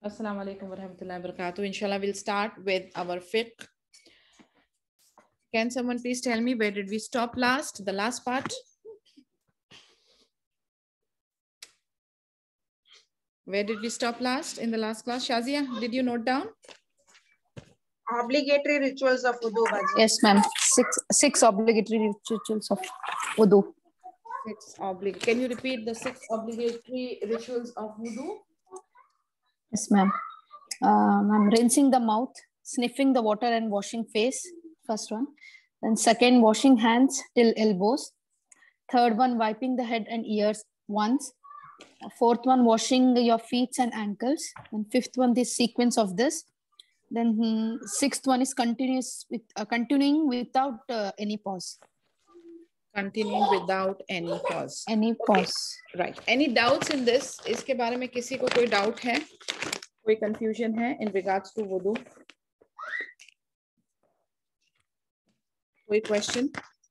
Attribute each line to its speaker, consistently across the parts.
Speaker 1: Assalamu alaikum wa rahmatullahi wa barakatuh. Inshallah, we'll start with our fiqh. Can someone please tell me where did we stop last? The last part? Where did we stop last in the last class? Shazia, did you note down?
Speaker 2: Obligatory rituals of wudu.
Speaker 3: Yes, ma'am. Six obligatory rituals of wudu.
Speaker 1: Can you repeat the 6 obligatory rituals of wudu?
Speaker 3: Yes, ma'am. Ma'am, rinsing the mouth, sniffing the water and washing face. First one. Then second, washing hands till elbows. Third one, wiping the head and ears once. Fourth one, washing your feet and ankles. And fifth one, this sequence of this. Then sixth one is continuing without any pause.
Speaker 1: Continuing without any pause.
Speaker 3: Any pause.
Speaker 1: Right. Any doubts in this? इसके बारे में किसी को कोई doubt है? कोई confusion है in regards to wudu? कोई question?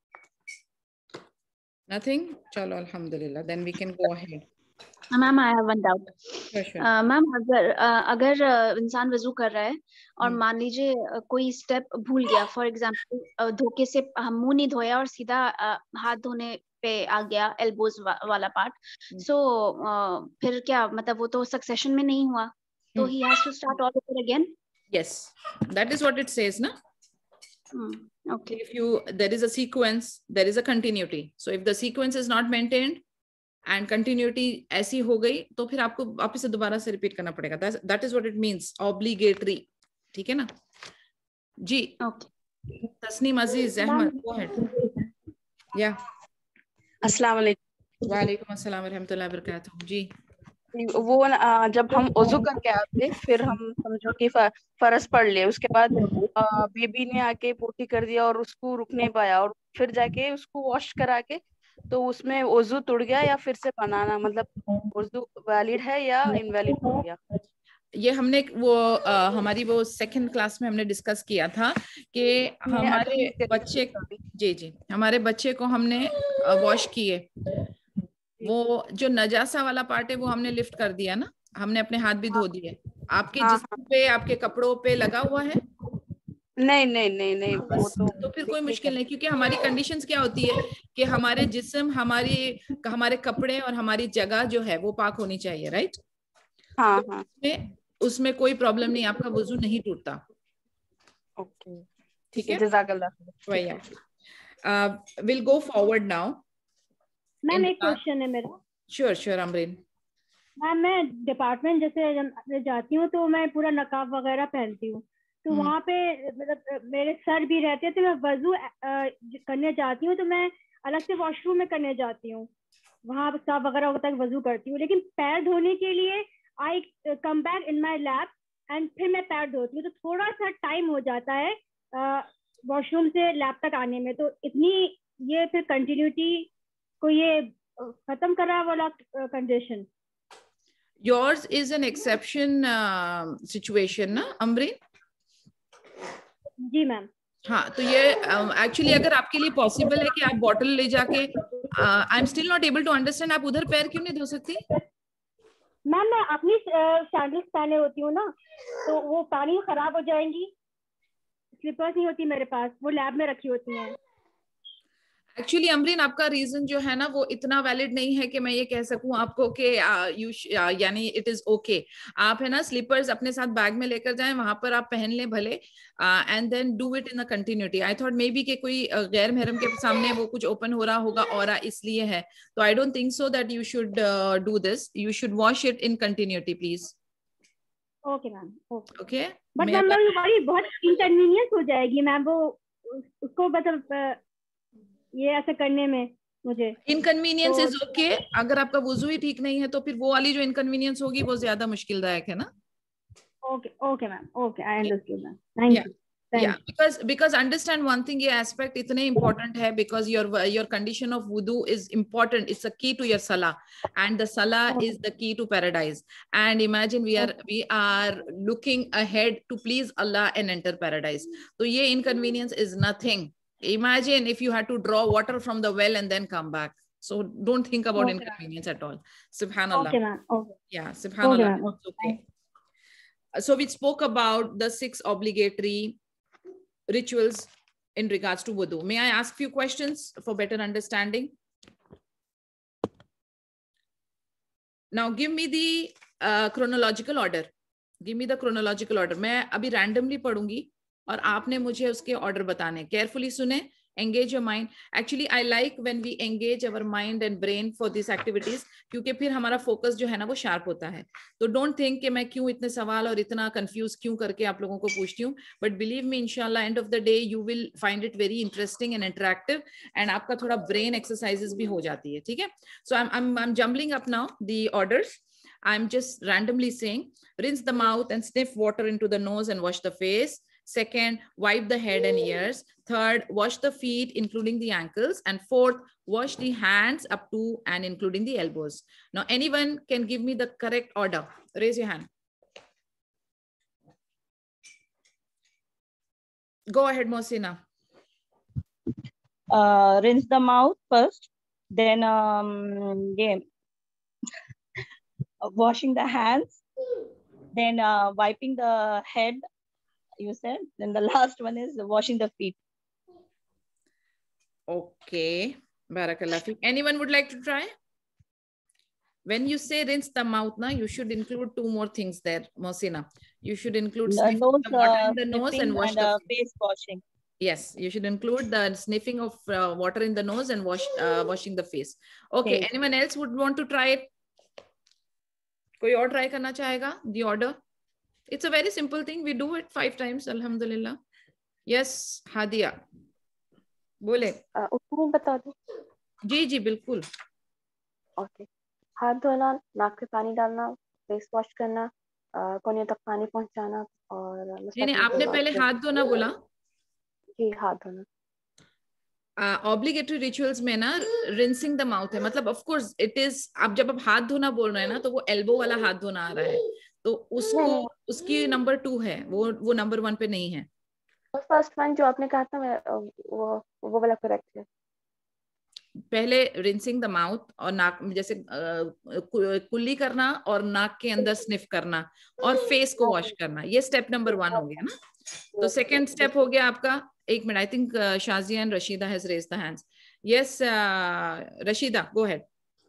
Speaker 1: Nothing? चलो alhamdulillah. Then we can go ahead.
Speaker 4: Ma'am I have one doubt ma'am अगर इंसान वजू कर रहा है और मान लीजिए कोई स्टेप भूल गया, फॉर एग्जांपल धोखे से हम मुंह नहीं धोया और सीधा हाथ धोने पे आ गया एल्बोज वाला पार्ट, सो फिर क्या मतलब वो तो सक्सेशन में नहीं हुआ, तो he has to start all over again?
Speaker 1: Yes, that is what it says, na?
Speaker 4: Okay.
Speaker 1: If there is a sequence, there is a continuity. So if the sequence is not maintained and continuity ऐसी हो गई तो फिर आपको वापस से दोबारा से रिपीट करना पड़ेगा. That is what it means, obligatory. ठीक है ना जी?
Speaker 4: Okay.
Speaker 1: तस्नीम अजीज अहमद, go ahead. Yeah.
Speaker 5: अस्सलाम वालेकुम.
Speaker 1: वालेकुम अस्सलाम व रहमतुल्लाहि व बरकातहू. जी
Speaker 5: वो जब हम वजू करके आते फिर हम समझो कि फर्ज पढ़ लिए, उसके बाद बेबी ने आके पोटी कर दिया और उसको रुक नहीं पाया और फिर जाके उसको वॉश करा के, तो उसमें वजू टूट गया या फिर से बनाना, मतलब वजू वैलिड है या इनवैलिड हो गया?
Speaker 1: ये हमने हमारी वो सेकंड क्लास में हमने डिस्कस किया था कि हमारे बच्चे जी हमारे बच्चे को हमने वॉश किए, वो जो नजासा वाला पार्ट है वो हमने लिफ्ट कर दिया ना, हमने अपने हाथ भी धो दिए. आपके जिस्म पे आपके कपड़ों पे लगा हुआ है?
Speaker 5: नहीं वो
Speaker 1: तो फिर कोई मुश्किल नहीं, क्योंकि हमारी कंडीशंस क्या होती है कि हमारे जिस्म, हमारे कपड़े और हमारी जगह जो है वो पाक होनी चाहिए, राइट?
Speaker 5: हाँ.
Speaker 1: उसमें कोई प्रॉब्लम नहीं, आपका वजू नहीं टूटता.
Speaker 5: ओके,
Speaker 1: ठीक है.
Speaker 5: जज़ाकल्लाह.
Speaker 1: Will go forward now.
Speaker 6: Ma'am एक क्वेश्चन है मेरा.
Speaker 1: श्योर अमरीन.
Speaker 6: मैम मैं डिपार्टमेंट जैसे जाती हूँ तो मैं पूरा नकाब वगैरह पहनती हूँ, तो वहाँ पे मतलब मेरे सर भी रहते हैं, तो मैं वजू करने जाती हूँ तो मैं अलग से वॉशरूम में करने जाती हूँ, वहाँ साफ वगैरह होता है, वजू करती हूँ. लेकिन पैर धोने के लिए I come back in my lab and फिर मैं पैर धोती हूँ, तो थोड़ा सा टाइम हो जाता है वॉशरूम से लैब तक आने में. तो इतनी ये फिर कंटिन्यूटी को ये खत्म कर रहा है वाला condition.
Speaker 1: Yours is an exception situation ना अमरीन?
Speaker 6: जी मैम.
Speaker 1: हाँ, तो ये एक्चुअली अगर आपके लिए पॉसिबल है कि आप बॉटल ले जाके, I am still not able to understand, आप उधर पैर क्यों नहीं धो सकती?
Speaker 6: मैम मैं अपनी सैंडल्स पहने होती हूँ ना, तो वो पानी खराब हो जाएंगी, स्लीपर्स नहीं होती मेरे पास, वो लैब में रखी होती हैं.
Speaker 1: एक्चुअली अमरीन आपका रीजन जो है ना वो इतना वैलिड नहीं है कि मैं ये कह सकूं आपको कि यानी इट इज ओके. आप है ना स्लीपर्स अपने साथ बैग में लेकर जाएं, वहां पर आप पहन लें भले, and then do it in a continuity. I thought maybe कि कोई गैर महरम के सामने वो कुछ ओपन हो रहा होगा और इसलिए है, तो I don't think so that you should do this. You should wash it in continuity please.
Speaker 6: Okay ma'am.
Speaker 1: Okay,
Speaker 6: but ma'am बहुत इनकन्वीनियंस हो जाएगी मैम, वो उसको मतलब ये ऐसे करने में मुझे
Speaker 1: इनकन्वीनियंस इज ओके. अगर आपका वुजू ही ठीक नहीं है तो फिर वो वाली जो इनकन्वीनियंस होगी वो ज्यादा मुश्किलदायक है ना.
Speaker 6: Okay ma'am. Okay, I understood ma'am. Thank you.
Speaker 1: Yeah, because understand one thing, ये aspect इतने important है because your condition of wudu is important. It's a key to your salah, and the salah is the key to paradise. And imagine we are looking ahead to please Allah and enter paradise. So ये inconvenience is nothing. Imagine if you had to draw water from the well and then come back. So don't think about inconvenience at all. Subhanallah.
Speaker 6: Okay, ma'am. Okay.
Speaker 1: Yeah, Subhanallah.
Speaker 6: Okay,
Speaker 1: okay. So we spoke about the 6 obligatory rituals in regards to wudu. May I ask few questions for better understanding? Now give me the chronological order. Give me the chronological order. मैं अभी randomly पढ़ूंगी और आपने मुझे उसके order बताने. Carefully सुने. Engage your mind. Actually, I like when we engage our mind and brain for these activities, क्योंकि फिर हमारा focus जो है ना वो sharp होता है. तो don't think कि मैं क्यों इतने सवाल और इतना confuse क्यों करके आप लोगों को पूछती हूँ. But believe me, inshallah, end of the day you will find it very interesting and interactive, and आपका थोड़ा brain exercises भी हो जाती है. ठीक है? So I'm jumbling up now the orders. I'm just randomly saying: rinse the mouth and sniff water into the nose and wash the face. Second, wipe the head and ears. Third, wash the feet, including the ankles. And fourth, wash the hands up to and including the elbows. Now, anyone can give me the correct order. Raise your hand. Go ahead, Mohsina.
Speaker 5: Rinse the mouth first, then washing the hands, then wiping the head, you said. Then the last one is washing the feet.
Speaker 1: Okay. Barakallah fiik. Anyone would like to try? When you say rinse the mouth, na, you should include 2 more things there, Mohsina. You should include
Speaker 5: The nose,
Speaker 1: the water in the nose and wash the
Speaker 5: face washing.
Speaker 1: Yes, you should include the sniffing of water in the nose and washing the face. Okay.
Speaker 5: Yes.
Speaker 1: Anyone else would want to try it? कोई और try करना चाहेगा? The order. It's a very simple thing. We do it 5 times. Alhamdulillah. Yes, Hadia. बोले.
Speaker 2: उसको बता दो.
Speaker 1: जी जी बिल्कुल.
Speaker 2: Okay. हाथ धोना, नाक पे पानी डालना, फेस वॉश करना, कोने तक पानी पहुंचाना और
Speaker 1: नहीं आपने पहले हाथ धोना बोला.
Speaker 2: जी हाथ धोना.
Speaker 1: ऑब्लिगेटरी रिचुअल्स में ना रिंसिंग द माउथ है. मतलब ऑफ कोर्स इट इज. आप जब आप हाथ धोना बोल रहे हैं ना तो वो एल्बो वाला हाथ धोना आ रहा है, तो उसको उसकी नंबर 2 है, वो नंबर 1 पे नहीं है.
Speaker 2: फर्स्ट वन जो आपने कहा था वो वाला करेक्ट है.
Speaker 1: पहले रिंसिंग द माउथ और नाक जैसे कुल्ली करना और नाक के अंदर स्निफ करना और फेस को वॉश करना, ये स्टेप नंबर 1 हो गया ना. तो सेकंड स्टेप हो गया आपका. 1 minute. I think Shazia and Rashida has raised the hands. Yes Rashida, go ahead.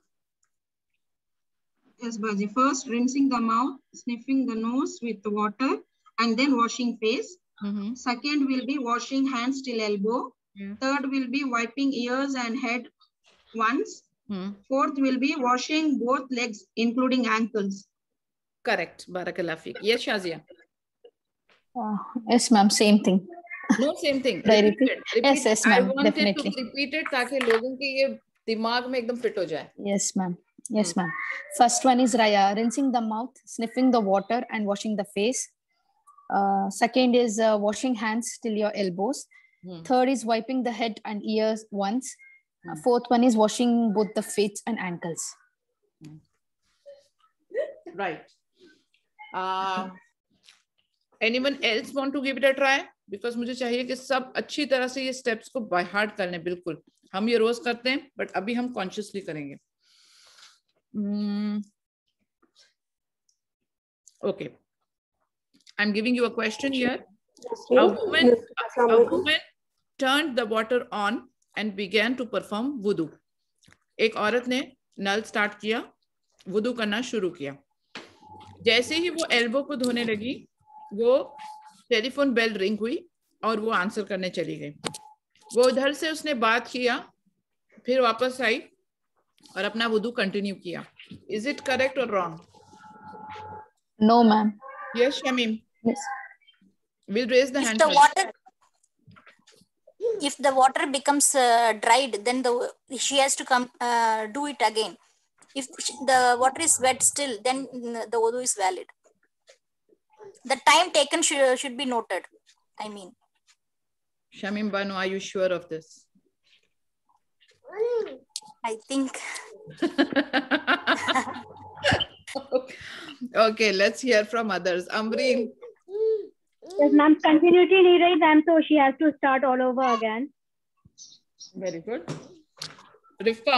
Speaker 7: Yes, Baji. First, rinsing the mouth, sniffing the nose with water, and then washing face. Second will be washing hands till elbow. Third will be wiping ears and head once. Fourth will be washing both legs, including ankles.
Speaker 1: Correct. Barakallah fiik. Yes, Shazia.
Speaker 3: Yes, ma'am. Same thing.
Speaker 1: No, same thing.
Speaker 3: Repeat. Yes, yes, ma'am.
Speaker 1: I wanted
Speaker 3: Definitely.
Speaker 1: to repeat it ताकि लोगों के ये दिमाग में एकदम fit हो जाए.
Speaker 3: Yes, ma'am. Yes, ma'am. First one is rinsing the mouth, sniffing the water, and washing the face. Second is washing hands till your elbows. Third is wiping the head and ears once. Fourth one is washing both the feet and ankles.
Speaker 1: Right. Anyone else want to give it a try? Because मुझे चाहिए कि सब अच्छी तरह से ये steps को by heart कर लें. बिल्कुल हम ये रोज करते हैं, but अभी हम consciously करेंगे. Okay, I'm giving you a question here. A woman turned the water on and began to perform wudu. एक औरत ने नल स्टार्ट किया, वुदू करना शुरू किया. जैसे ही वो एल्बो को धोने लगी, वो टेलीफोन बेल रिंग हुई और वो आंसर करने चली गई. वो उधर से उसने बात किया, फिर वापस आई और अपना वुदू कंटिन्यू किया. Is it correct or wrong?
Speaker 3: No, ma'am.
Speaker 1: Yes, Shamim.
Speaker 3: Yes.
Speaker 1: We'll raise the hand.
Speaker 8: If the water becomes dried, then she has to come do it again. If the water is wet still, then the wudu is valid. The time taken should be noted. I mean.
Speaker 1: Shamim Banu, are you sure of this?
Speaker 8: I think.
Speaker 1: Okay, let's hear from others. Amreen.
Speaker 6: Yes, ma'am. Continuity नहीं रही, ma'am, so she has to start all over again.
Speaker 1: Very good. Rifka.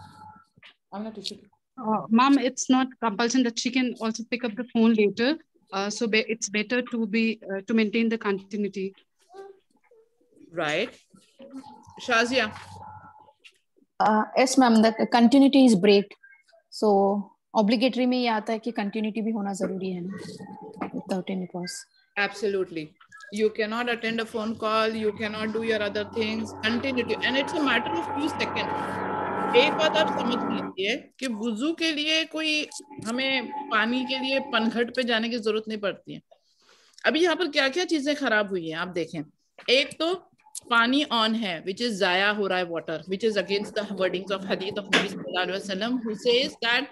Speaker 9: Ma'am, it's not compulsion that she can also pick up the phone later. So it's better to maintain the continuity.
Speaker 1: Right. Shazia.
Speaker 3: Yes, ma'am. The continuity is break. So obligatory में ये आता है कि continuity भी होना जरूरी है ना. Without any pause.
Speaker 1: Absolutely. You cannot attend a phone call. You cannot do your other things. Continuity, and it's a matter of few seconds. एक बात आप समझ लीजिए कि वुजू के लिए कोई हमें पानी के लिए पनघट पे जाने की जरूरत नहीं पड़ती है. अभी यहाँ पर क्या क्या चीजें खराब हुई हैं आप देखें. एक तो पानी ऑन है, विच इज जाया हो रहा है water, which is against the wordings of हदीस ऑफ नबी सल्लल्लाहु अलैहि वसल्लम हु सेज दैट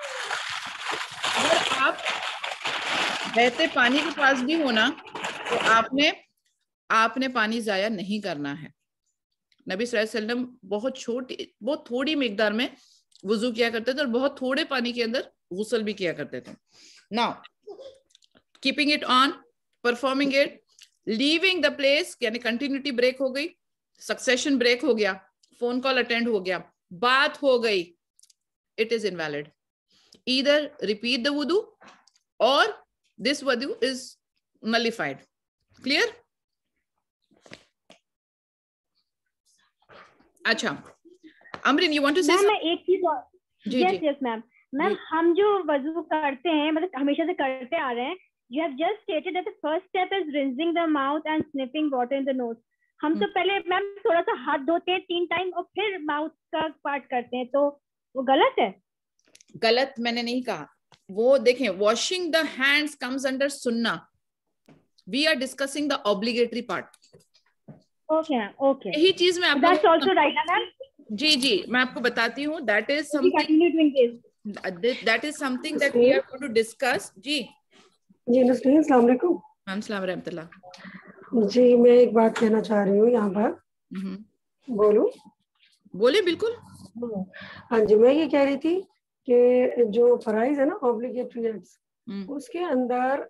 Speaker 1: अगर आप बहते पानी के पास भी हो ना तो आपने पानी जाया नहीं करना है. नबी सल्लल्लाहु अलैहि वसल्लम बहुत थोड़ी मिकदार में वुजू किया करते थे और बहुत थोड़े पानी के अंदर गुस्ल भी किया करते थे. Now keeping it on, performing it, leaving the place यानी कंटिन्यूटी ब्रेक हो गई, सक्सेशन ब्रेक हो गया, फोन कॉल अटेंड हो गया, बात हो गई, it is invalid. Either repeat the वुदू और दिस वुदू इज नलिफाइड. क्लियर? अच्छा अमरीन, यू वांट टू से?
Speaker 6: मैं एक चीज और. Yes ma'am. मैम हम जो वजू करते हैं मतलब हमेशा से करते आ रहे हैं, you have just stated that the first step is rinsing the mouth and sniffing water in the nose. हम तो पहले मैम थोड़ा सा हाथ धोते हैं 3 टाइम और फिर माउथ का पार्ट करते हैं, तो वो गलत है?
Speaker 1: गलत मैंने नहीं कहा. वो देखें, washing the hands comes under सुन्ना. We are discussing the obligatory part.
Speaker 6: Okay
Speaker 1: यही चीज मैं आपको
Speaker 6: दैट्स आल्सो राइट ना मैम?
Speaker 1: जी मैं आपको बताती हूँ. That is something that we are going to discuss. जी
Speaker 10: अस्सलाम वालेकुम.
Speaker 1: मैम सलाम रहमतुल्लाह.
Speaker 10: जी मैं एक बात कहना चाह रही हूँ यहाँ पर.
Speaker 1: बोले बिल्कुल.
Speaker 10: हाँ जी, मैं ये कह रही थी कि जो फराइज है ना ऑब्लिगेटरी एक्ट्स, उसके अंदर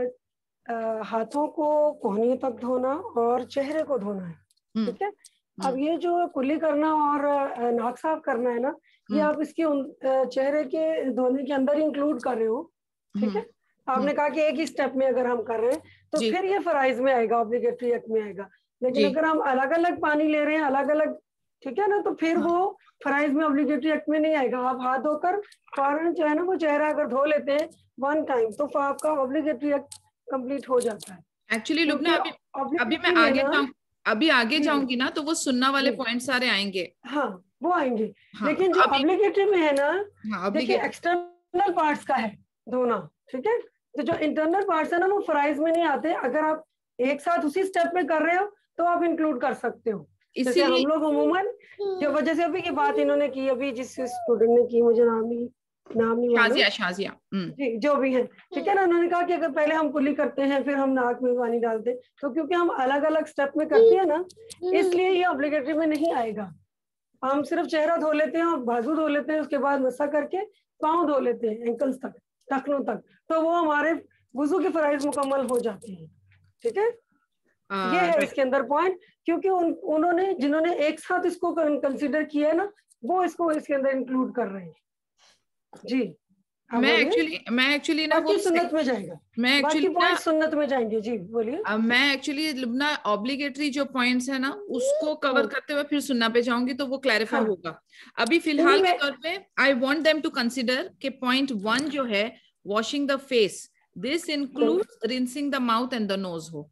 Speaker 10: हाथों को कोहनी तक धोना और चेहरे को धोना है. ठीक है. अब ये जो कुल्ली करना और नाक साफ करना है ना, ये आप इसके चेहरे के धोने के अंदर इंक्लूड कर रहे हो. ठीक है. आपने कहा कि एक ही स्टेप में अगर हम कर रहे हैं तो फिर ये फराइज में आएगा, ऑब्लिगेटरी एक्ट में आएगा. लेकिन अगर हम अलग अलग पानी ले रहे हैं अलग अलग, ठीक है ना, तो फिर वो फराइज में ऑब्लिगेटरी एक्ट में नहीं आएगा. आप हाथ धोकर फौरन जो है ना वो चेहरा अगर धो लेते हैं 1 टाइम तो आपका ऑब्लिगेटरी एक्ट कंप्लीट हो जाता है.
Speaker 1: एक्चुअली लुबना अभी मैं आगे जाऊंगी ना तो वो सुन्ना वाले पॉइंट सारे आएंगे.
Speaker 10: हाँ वो आएंगे. लेकिन जो ऑब्लिगेटरी में है ना, देखिए एक्सटर्नल पार्ट्स का है धोना. ठीक है. तो जो इंटरनल पार्ट्स है ना वो फराइज में नहीं आते. अगर आप एक साथ उसी स्टेप में कर रहे हो तो आप इंक्लूड कर सकते हो. जैसे हम लोग अमूमन जो वजह से अभी की बात इन्होंने की, अभी जिस स्टूडेंट ने की, मुझे नाम नहीं
Speaker 1: शाजिया
Speaker 10: जी जो भी है, ठीक है ना, उन्होंने कहा कि अगर पहले हम कुल्ली करते हैं फिर हम नाक में पानी डालते, तो क्योंकि हम अलग अलग स्टेप में करते हैं ना, इसलिए ये ऑब्लिगेटरी में नहीं आएगा. हम सिर्फ चेहरा धो लेते हैं और बाजू धो लेते हैं, उसके बाद मसा करके पाँव धो लेते हैं एंकल्स तक, टखनों तक, तो वो हमारे वुजू के फराइज मुकम्मल हो जाते हैं. ठीक है. ये है इसके अंदर पॉइंट, क्योंकि उन्होंने जिन्होंने एक साथ इसको कंसीडर किया है ना, वो इसको इसके अंदर इंक्लूड कर रहे हैं. जी
Speaker 1: मैं एक्चुअली ना वो
Speaker 10: सुन्नत में जाएगा. मैं एक्चुअली सुन्नत में जाएंगे. जी बोलिए.
Speaker 1: मैं एक्चुअली ना ऑब्लिगेटरी जो पॉइंट्स है ना उसको कवर करते हुए फिर सुन्ना पे जाऊंगी तो वो क्लैरिफाई होगा. अभी फिलहाल के तौर पे I want them to consider कि पॉइंट 1 जो है washing the face, this includes rinsing the mouth and the nose हो.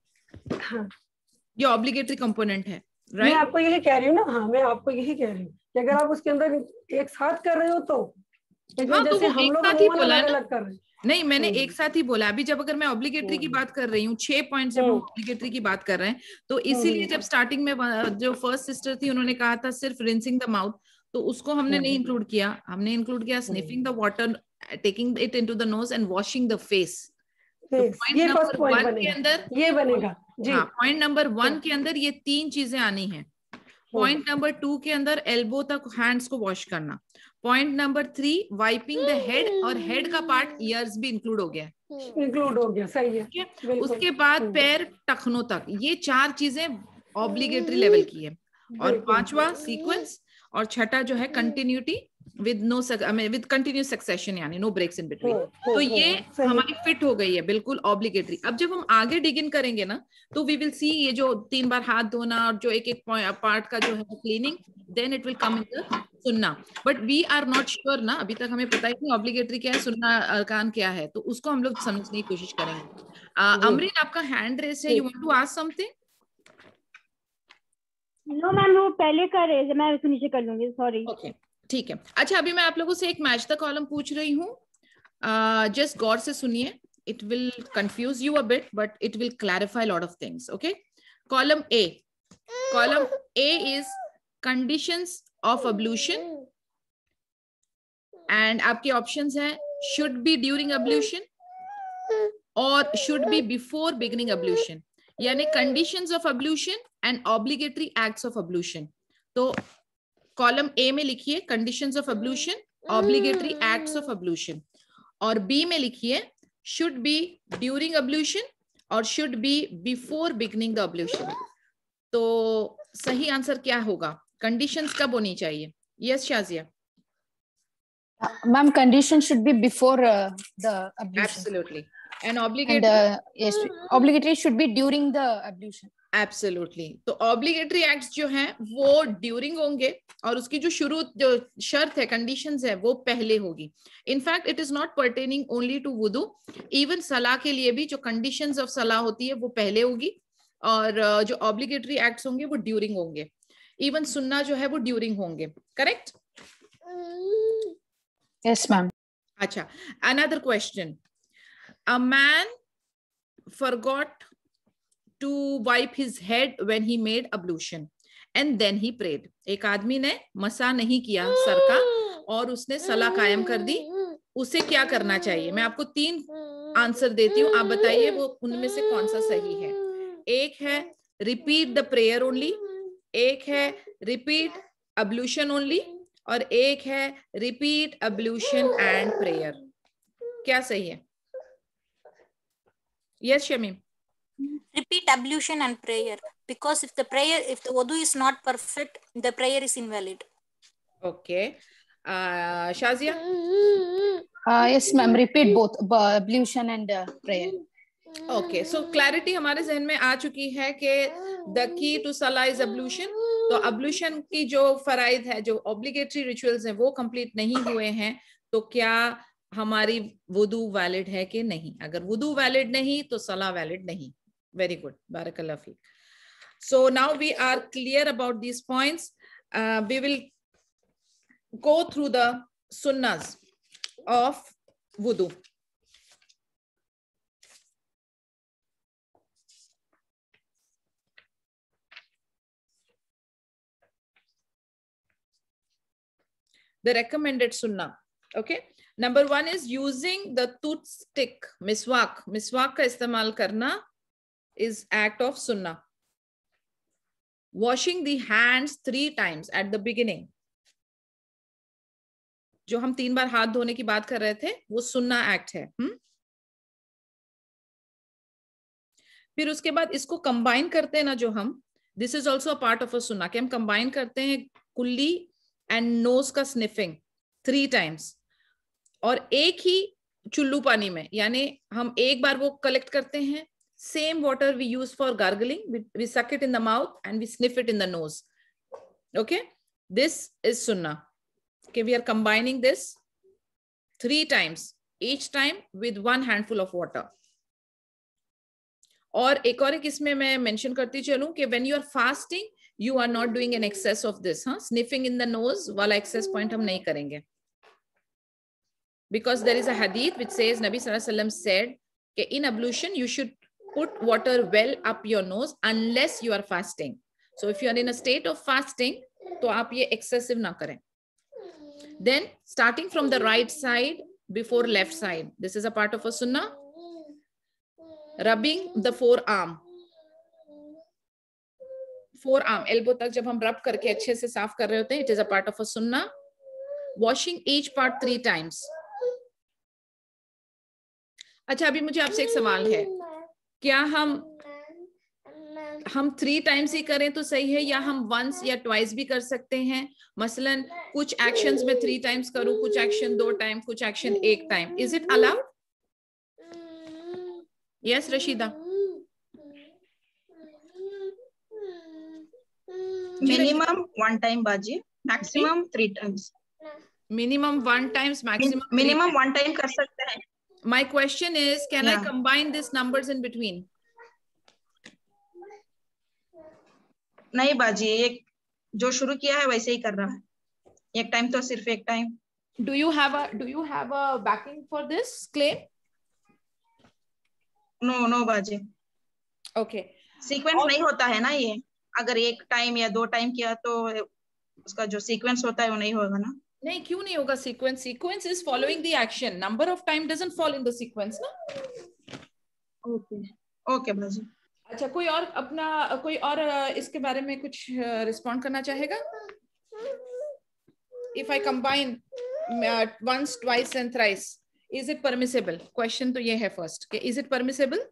Speaker 1: ये ऑब्लिगेटरी कंपोनेंट है.
Speaker 10: मैं आपको यही कह रही हूँ ना. हाँ मैं आपको यही कह रही हूँ कि अगर आप उसके अंदर एक साथ कर रहे हो तो
Speaker 1: जैसे हम लोग अलग कर रहे हैं. नहीं मैंने एक साथ ही बोला. अभी जब अगर मैं ऑब्लिगेटरी की बात कर रही हूँ, 6 पॉइंट जब ऑब्लिगेटरी की बात कर रहे हैं, तो इसीलिए जब स्टार्टिंग में जो फर्स्ट सिस्टर थी उन्होंने कहा था सिर्फ रिंसिंग द माउथ, तो उसको हमने नहीं इंक्लूड किया. हमने इंक्लूड किया sniffing the water, taking it into the nose and washing the face. Point number 1 के अंदर
Speaker 10: ये बनेगा.
Speaker 1: हाँ, पॉइंट नंबर 1 के अंदर ये 3 चीजें आनी है. पॉइंट नंबर 2 के अंदर एल्बो तक हैंड्स को वॉश करना. Point number 3 wiping the head, और हेड का पार्ट ईयर्स भी इंक्लूड हो गया.
Speaker 10: सही है.
Speaker 1: उसके बाद पैर टखनों तक, ये 4 चीजें ऑब्लिगेटरी लेवल की है. और 5वां सीक्वेंस और 6ठा जो है continuity with no with continuous succession, यानी नो ब्रेक्स इन बिटवीन। तो ये हमारी फिट हो गई है बिल्कुल ऑब्लिगेटरी। अब जब हम आगे डिग इन करेंगे ना, तो वी विल सी ये जो 3 बार हाथ धोना और जो एक एक पार्ट का जो है cleaning, then it will come in the सुन्ना। But we are not sure ना, अभी तक हमें पता ही नहीं ऑब्लिगेटरी क्या है, सुन्ना अरकान क्या है, तो उसको हम लोग समझने की कोशिश करेंगे। अमरीन, आपका हैंड रेस है, you want to ask something?
Speaker 6: No ma'am, वो पहले कर रहे थे, मैं उसको नीचे कर लूंगी, सॉरी।
Speaker 1: ओके, ठीक है। अच्छा, अभी मैं आप लोगों से एक मैच द कॉलम पूछ रही हूँ, जस्ट गौर से सुनिए। It will confuse you a bit but it will clarify lot of things. Okay, column A is conditions of ablution and आपके ऑप्शंस हैं शुड बी ड्यूरिंग अब्ल्यूशन और should be before beginning ablution, यानी conditions of ablution and obligatory acts of ablution. तो column A में लिखिए conditions of ablution, obligatory acts of ablution, और B में लिखिए शुड बी ड्यूरिंग अब्ल्यूशन और should be before beginning the ablution. तो सही आंसर क्या होगा? कंडीशंस कब होनी चाहिए? Yes Shazia?
Speaker 3: Ma'am, condition should be before the ablution.
Speaker 1: Absolutely. And obligatory?
Speaker 3: Yes, obligatory should be during the ablution.
Speaker 1: Absolutely. तो obligatory acts जो हैं वो during होंगे और उसकी जो शुरू जो शर्त है, conditions है, वो पहले होगी. In fact, it is not pertaining only to wudu. Even सलाह के लिए भी जो conditions of सलाह होती है वो पहले होगी और जो obligatory acts होंगे वो during होंगे. Even सुन्ना जो है वो during होंगे. Correct?
Speaker 3: Yes, ma'am.
Speaker 1: अच्छा, another question. A man forgot to wipe his head when he made ablution and then he prayed. एक आदमी ने मसा नहीं किया सर का और उसने सला कायम कर दी, उसे क्या करना चाहिए? मैं आपको 3 आंसर देती हूँ, आप बताइए वो उनमें से कौन सा सही है। एक है रिपीट द प्रेयर ओनली, एक है रिपीट अब्ल्यूशन ओनली और एक है रिपीट अब्ल्यूशन एंड प्रेयर। क्या सही है? Yes, Shamim.
Speaker 8: Repeat ablution and prayer, because if the wudu is not perfect, the prayer is invalid.
Speaker 1: Okay. Shazia?
Speaker 3: Yes, ma'am. Repeat both ablution and prayer.
Speaker 1: Okay. So clarity हमारे जहन में आ चुकी है कि the key to salah is ablution. तो ablution की जो फराइद है, जो obligatory rituals हैं, वो complete नहीं हुए हैं, तो क्या हमारी वुदू वैलिड है कि नहीं? अगर वुदू वैलिड नहीं तो सला वैलिड नहीं। वेरी गुड, बारकल्लाह फीक। So now we are clear about these points. We will go through the सुन्नास ऑफ वुदू। The recommended sunnah. Okay. Number 1 is using the toothstick, miswak. Miswak का इस्तेमाल करना is act of sunnah. Washing the hands 3 times at the beginning. जो हम 3 बार हाथ धोने की बात कर रहे थे वो सुन्ना एक्ट है। फिर उसके बाद इसको कंबाइन करते हैं ना जो हम, this is also a part of a सुन्ना, कि हम कंबाइन करते हैं कुल्ली एंड नोज का स्निफिंग 3 टाइम्स और एक ही चुल्लू पानी में, यानी हम एक बार वो कलेक्ट करते हैं, same water we use for gargling, we suck it in the mouth and we sniff it in the nose. Okay, this is सुन्ना. Okay, we are combining this 3 times, each time with 1 handful of water. और एक और इसमें मैं mention करती चलूं कि when you are fasting, you are not doing an excess of this, sniffing in the nose वाला excess point हम नहीं करेंगे. Because there is a hadith which says Nabi Sallallahu Alaihi Wasallam said कि in ablution you should put water well up your nose unless you are fasting. So if you are in a state of fasting, तो आप ये excessive ना करें. Then starting from the right side before left side, this is a part of a sunnah. Rubbing the forearm, elbow तक जब हम rub करके अच्छे से साफ कर रहे होते हैं, it is a part of a sunnah. Washing each part 3 times. अच्छा, अभी मुझे आपसे एक सवाल है, क्या हम हम 3 टाइम्स ही करें तो सही है, या हम वंस या ट्वाइस भी कर सकते हैं? मसलन कुछ एक्शंस में 3 टाइम्स करूं, कुछ एक्शन 2 टाइम, कुछ action 1 time. Is it allowed? Yes Rashida.
Speaker 7: Minimum 1 time बाजी, maximum 3 times.
Speaker 1: Minimum 1 times, maximum 3
Speaker 7: minimum
Speaker 1: times.
Speaker 7: 1 time कर सकते हैं.
Speaker 1: My question is, can I
Speaker 7: Yeah.
Speaker 1: combine these numbers in between?
Speaker 7: नहीं बाजी, एक जो शुरू किया है वैसे ही कर रहा है. एक टाइम तो सिर्फ एक time.
Speaker 1: Do you have a backing for this claim?
Speaker 7: नो बाजी.
Speaker 1: Okay.
Speaker 7: सीक्वेंस नहीं होता है ना ये. अगर एक टाइम या 2 टाइम किया तो उसका जो सीक्वेंस होता है वो नहीं होगा ना.
Speaker 1: नहीं, क्यों नहीं होगा sequence? Sequence is following the action. Number of time doesn't follow in the sequence ना.
Speaker 7: ओके बाजी.
Speaker 1: अच्छा, कोई और इसके बारे में कुछ रिस्पॉन्ड करना चाहेगा? If I combine once, twice and thrice, is it permissible? Question तो ये है फर्स्ट कि is it permissible?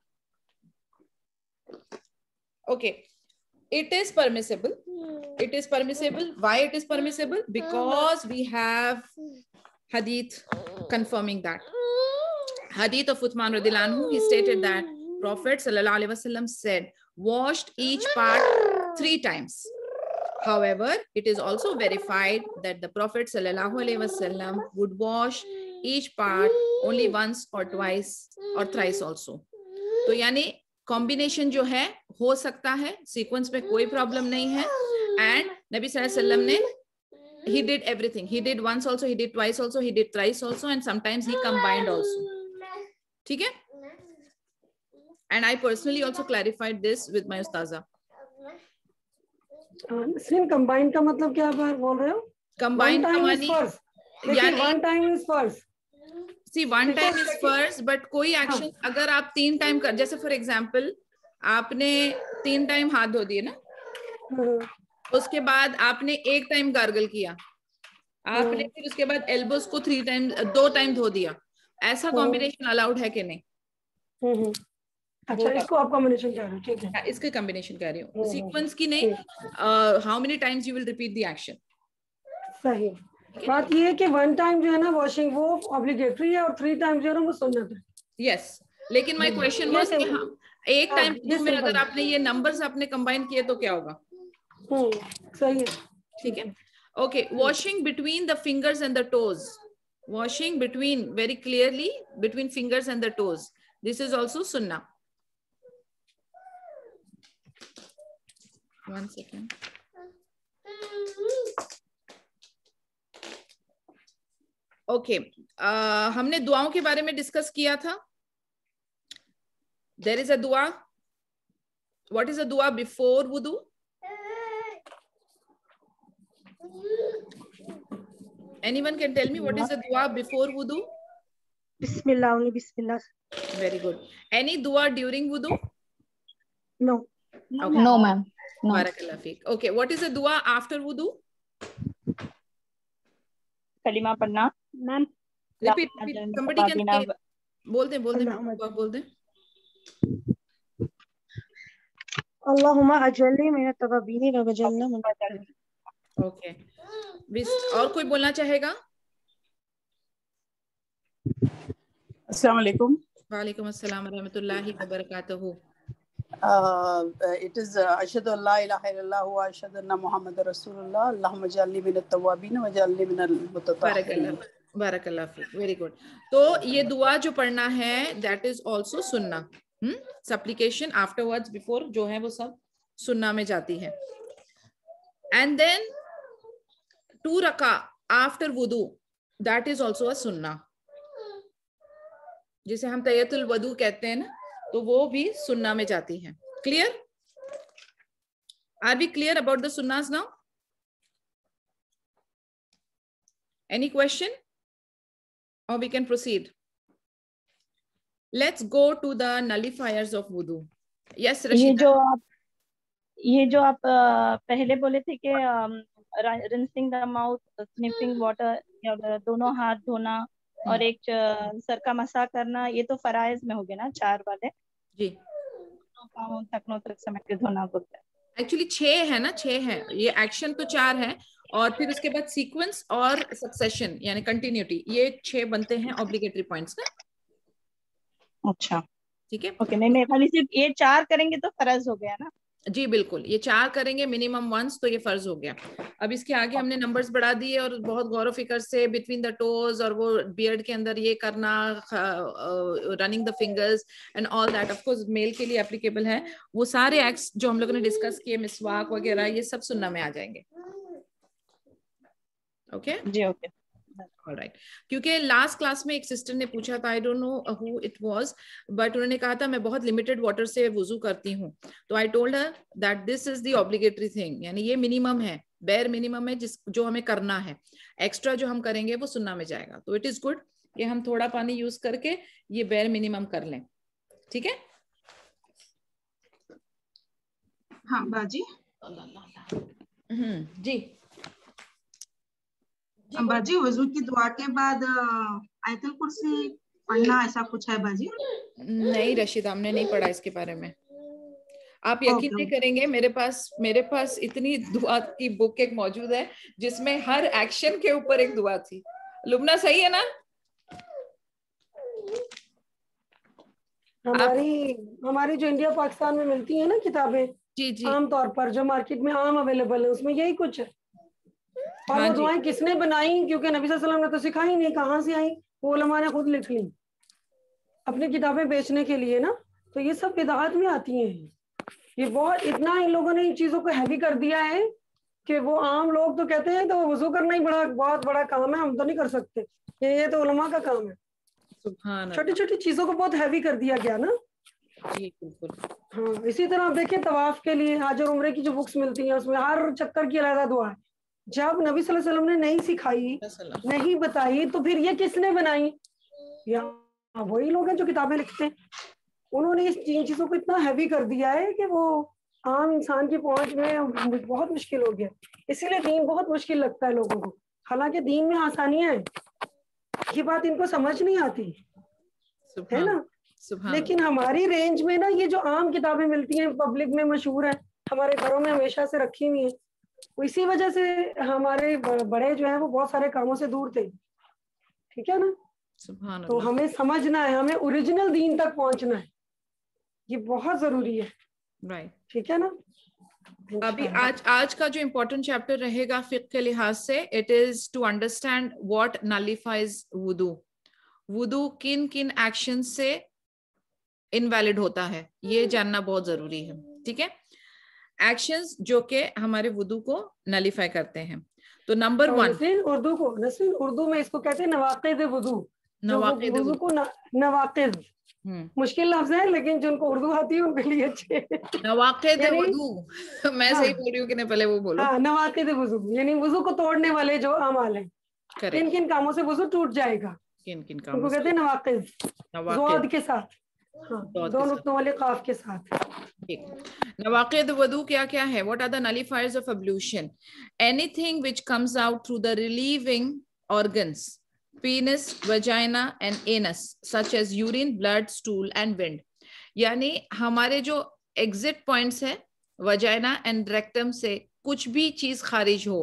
Speaker 1: Okay, it is permissible. It is permissible. Why it is permissible? Because we have hadith confirming that. Hadith of Uthman radhiyallahu anhu, he stated that Prophet sallallahu alaihi wasallam said, washed each part 3 times. However, it is also verified that the Prophet sallallahu alaihi wasallam would wash each part only once or twice or thrice also. तो यानी combination जो है हो सकता है, sequence में कोई problem नहीं है. एंड नबी सल्लल्लाहु अलैहि वसल्लम ने he did everything. He did once also, he did twice also, he did thrice also, and sometimes he combined also. ठीक है? And I personally also clarified this with my ustaza.
Speaker 10: सिर्फ combine का मतलब क्या बोल रहे हो?
Speaker 1: कंबाइन का मानी
Speaker 10: यानी 1 time is first.
Speaker 1: See, 1 time is first, but कोई एक्शन अगर आप 3 टाइम कर, जैसे फॉर एग्जाम्पल आपने 3 टाइम हाथ धो दिए ना, उसके बाद आपने 1 टाइम गार्गल किया, आपने फिर उसके बाद एल्बोस को 2 टाइम धो दिया, ऐसा कॉम्बिनेशन अलाउड है कि नहीं?
Speaker 10: अच्छा, इसको आप कॉम्बिनेशन कह रहे हो? ठीक है,
Speaker 1: इसके कॉम्बिनेशन कह रही हूँ, सीक्वेंस की नहीं. How many times you will repeat the action.
Speaker 10: सही. बात ये है कि 1 टाइम जो है ना वॉशिंग वो ऑब्लिगेटरी है और 3 टाइम जो है ना वो सुन्नत है.
Speaker 1: यस, लेकिन माय क्वेश्चन वाज कि हम 1 टाइम में अगर आपने ये नंबर्स आपने कंबाइन किए तो क्या होगा?
Speaker 10: सही है.
Speaker 1: ठीक है. Okay, washing between the fingers and the toes. Washing between, very clearly between fingers and the toes, this is also सुन्ना. 1 second. ओके, हमने दुआओं के बारे में डिस्कस किया था. देयर इज अ दुआ. व्हाट इज अ दुआ बिफोर वुदू? Anyone can tell me what is a दुआ बिफोर वुदू?
Speaker 11: बिस्मिल्लाह, only बिस्मिल्लाह.
Speaker 1: Very good. एनी दुआ ड्यूरिंग वुदू?
Speaker 11: नो.
Speaker 3: No ma'am. No.
Speaker 1: बारकल्लाह फीक. ओके, व्हाट इज अ दुआ आफ्टर वुदू?
Speaker 11: कलिमा पढ़ना. Ma'am
Speaker 1: repeat. somebody can बोल दे बोल दे.
Speaker 11: अल्लाहुम्मा अजल्ली मिन तवबीनी व वजल्ना मुनतज़र.
Speaker 1: ओके, और कोई बोलना चाहेगा?
Speaker 12: अस्सलाम वालेकुम.
Speaker 1: वालेकुम अस्सलाम व रहमतुल्लाहि व बरकातहू.
Speaker 12: It is ashhadu an la ilaha illallah wa ashhadu anna muhammadar rasulullah. Allahumma ij'alni min at-tawwabin wa ij'alni min al-mutatahhirin.
Speaker 1: बारकल्लाह फीक. Very good. तो ये दुआ जो पढ़ना है दैट इज आल्सो सुन्ना. सप्लिकेशन आफ्टरवर्ड्स, बिफोर जो है वो सब सुन्ना में जाती है. एंड देन 2 रका आफ्टर वुदू, दैट इज आल्सो अ सुन्ना, जिसे हम तहियतुल वुदू कहते हैं ना, तो वो भी सुन्ना में जाती है. Clear? Are we clear about the सुन्नास now? Any question? Or we can proceed. Let's go to the nullifiers of wudu. Yes, Rashida.
Speaker 11: ये जो आप पहले बोले थे कि rinsing the mouth, sniffing water, दोनों हाथ धोना और एक सर का मसा करना, ये तो फराइज में हो गए ना 4 वाले.
Speaker 1: जी.
Speaker 11: पाँव टखनों तक समेट के धोना बोलते हैं।
Speaker 1: एक्चुअली 6 है ना, 6 है ये, एक्शन तो 4 है और फिर उसके बाद सीक्वेंस और सक्सेशन यानी कंटिन्यूटी, ये 6 बनते हैं ऑब्लिगेटरी पॉइंट्स ना।
Speaker 11: अच्छा
Speaker 1: ठीक है,
Speaker 11: ओके। नहीं खाली सिर्फ ये 4 करेंगे तो फर्ज हो गया ना?
Speaker 1: जी बिल्कुल, ये 4 करेंगे मिनिमम वंस तो ये फर्ज हो गया। अब इसके आगे हमने नंबर्स बढ़ा दिए और बहुत गौर फिक्र से बिटवीन द टोज और वो बियर्ड के अंदर ये करना, running the fingers and all that, of course male के लिए एप्लीकेबल है। वो सारे एक्ट्स जो हम लोगों ने डिस्कस किए, मिसवाक वगैरह, ये सब सुन्ना में आ जाएंगे। ओके
Speaker 11: जी ओके
Speaker 1: ऑलराइट। क्योंकि लास्ट क्लास में एक सिस्टर ने पूछा था, I don't know who it was, but उन्होंने कहा था मैं बहुत लिमिटेड वाटर से वुजू करती हूँ, तो I told her that this is the obligatory thing, यानी ये मिनिमम है, बेयर मिनिमम है जो हमें करना है, एक्स्ट्रा जो हम करेंगे वो सुन्ना में जाएगा। तो इट इज गुड कि हम थोड़ा पानी यूज करके ये बेयर मिनिमम कर लें। ठीक है
Speaker 7: हाँ बाजी।
Speaker 1: जी
Speaker 7: बाजी, वजू की दुआ के बाद आयतुल कुर्सी पढ़ना, ऐसा कुछ है बाजी?
Speaker 1: नहीं रशीदा, हमने नहीं पढ़ा इसके बारे में। आप यकीन नहीं करेंगे, मेरे पास इतनी दुआ की बुक एक मौजूद है जिसमें हर एक्शन के ऊपर एक दुआ थी। लुबना सही है ना?
Speaker 10: हमारी जो इंडिया पाकिस्तान में मिलती है ना किताबें,
Speaker 1: जी जी,
Speaker 10: आमतौर पर जो मार्केट में आम अवेलेबल है उसमें यही कुछ है। और
Speaker 1: हाँ
Speaker 10: वो दुआएं किसने बनाई? क्योंकि नबी सल्लल्लाहु अलैहि वसल्लम ने तो सिखाई नहीं, कहाँ से आई? वो उलमा ने खुद लिख ली अपनी किताबें बेचने के लिए ना। तो ये सब बिदअत में आती हैं। ये बहुत इतना इन लोगों ने इन चीजों को हैवी कर दिया है कि वो आम लोग तो कहते हैं तो वजू करना ही बहुत बड़ा काम है, हम तो नहीं कर सकते, ये तो उलमा का काम है। छोटी छोटी चीजों को बहुत हैवी कर दिया गया ना।
Speaker 1: जी बिल्कुल।
Speaker 10: हाँ, इसी तरह आप देखिए तवाफ के लिए हज और उम्रे की जो बुक्स मिलती हैं उसमें हर चक्कर की अलग दुआ है। जब नबी सल्लल्लाहु अलैहि वसल्लम ने नहीं सिखाई, नहीं बताई, तो फिर ये किसने बनाई? या वही लोग हैं जो किताबें लिखते हैं। उन्होंने इस चीजों को इतना हैवी कर दिया है कि वो आम इंसान की पहुंच में बहुत मुश्किल हो गया। इसीलिए दीन बहुत मुश्किल लगता है लोगों को। हालांकि दीन में आसानियां हैं, ये बात इनको समझ नहीं आती है ना। लेकिन हमारी रेंज में ना ये जो आम किताबें मिलती हैं, पब्लिक में मशहूर है, हमारे घरों में हमेशा से रखी हुई है, इसी वजह से हमारे बड़े जो है वो बहुत सारे कामों से दूर थे। ठीक है ना। तो हमें समझना है, हमें ओरिजिनल दीन तक पहुंचना है, ये बहुत जरूरी है।
Speaker 1: राइट
Speaker 10: ठीक है ना।
Speaker 1: अभी आज का जो इम्पोर्टेंट चैप्टर रहेगा फिक़्ह के लिहाज से, it is to understand what nullifies वुदू। वुदू किन किन एक्शन से इनवैलिड होता है, ये जानना बहुत जरूरी है। ठीक है, एक्शंस जो कि हमारे वुदू को नलिफाई करते हैं। तो नंबर 1
Speaker 10: उर्दू में इसको कहते हैं नवाक़िद वुदू। वुदू को नवाक़िद मुश्किल लफ्ज है, लेकिन जिनको उर्दू आती है उनके लिए अच्छे।
Speaker 1: नवाक़िद वुदू, मैं सही बोल रही हूँ कि नहीं? पहले वो बोलो।
Speaker 10: हाँ, नवाक़िद वुदू यानी वुजू को तोड़ने वाले जो अमाल हैं, किन किन कामों से वुजू टूट जाएगा,
Speaker 1: किन किन कामों
Speaker 10: उनको कहते हैं नवाक़िद, ज़ोद के साथ, हाँ, दो नुक्तों वाले काफ के साथ।
Speaker 1: नवाक़िद वुदू क्या क्या है? What are the nullifiers of ablution? Anything which comes out through the relieving organs, penis, vagina and anus, such as urine, blood, stool and wind. यानी हमारे जो एग्जिट पॉइंट्स है वजाइना एंड रेक्टम से कुछ भी चीज खारिज हो,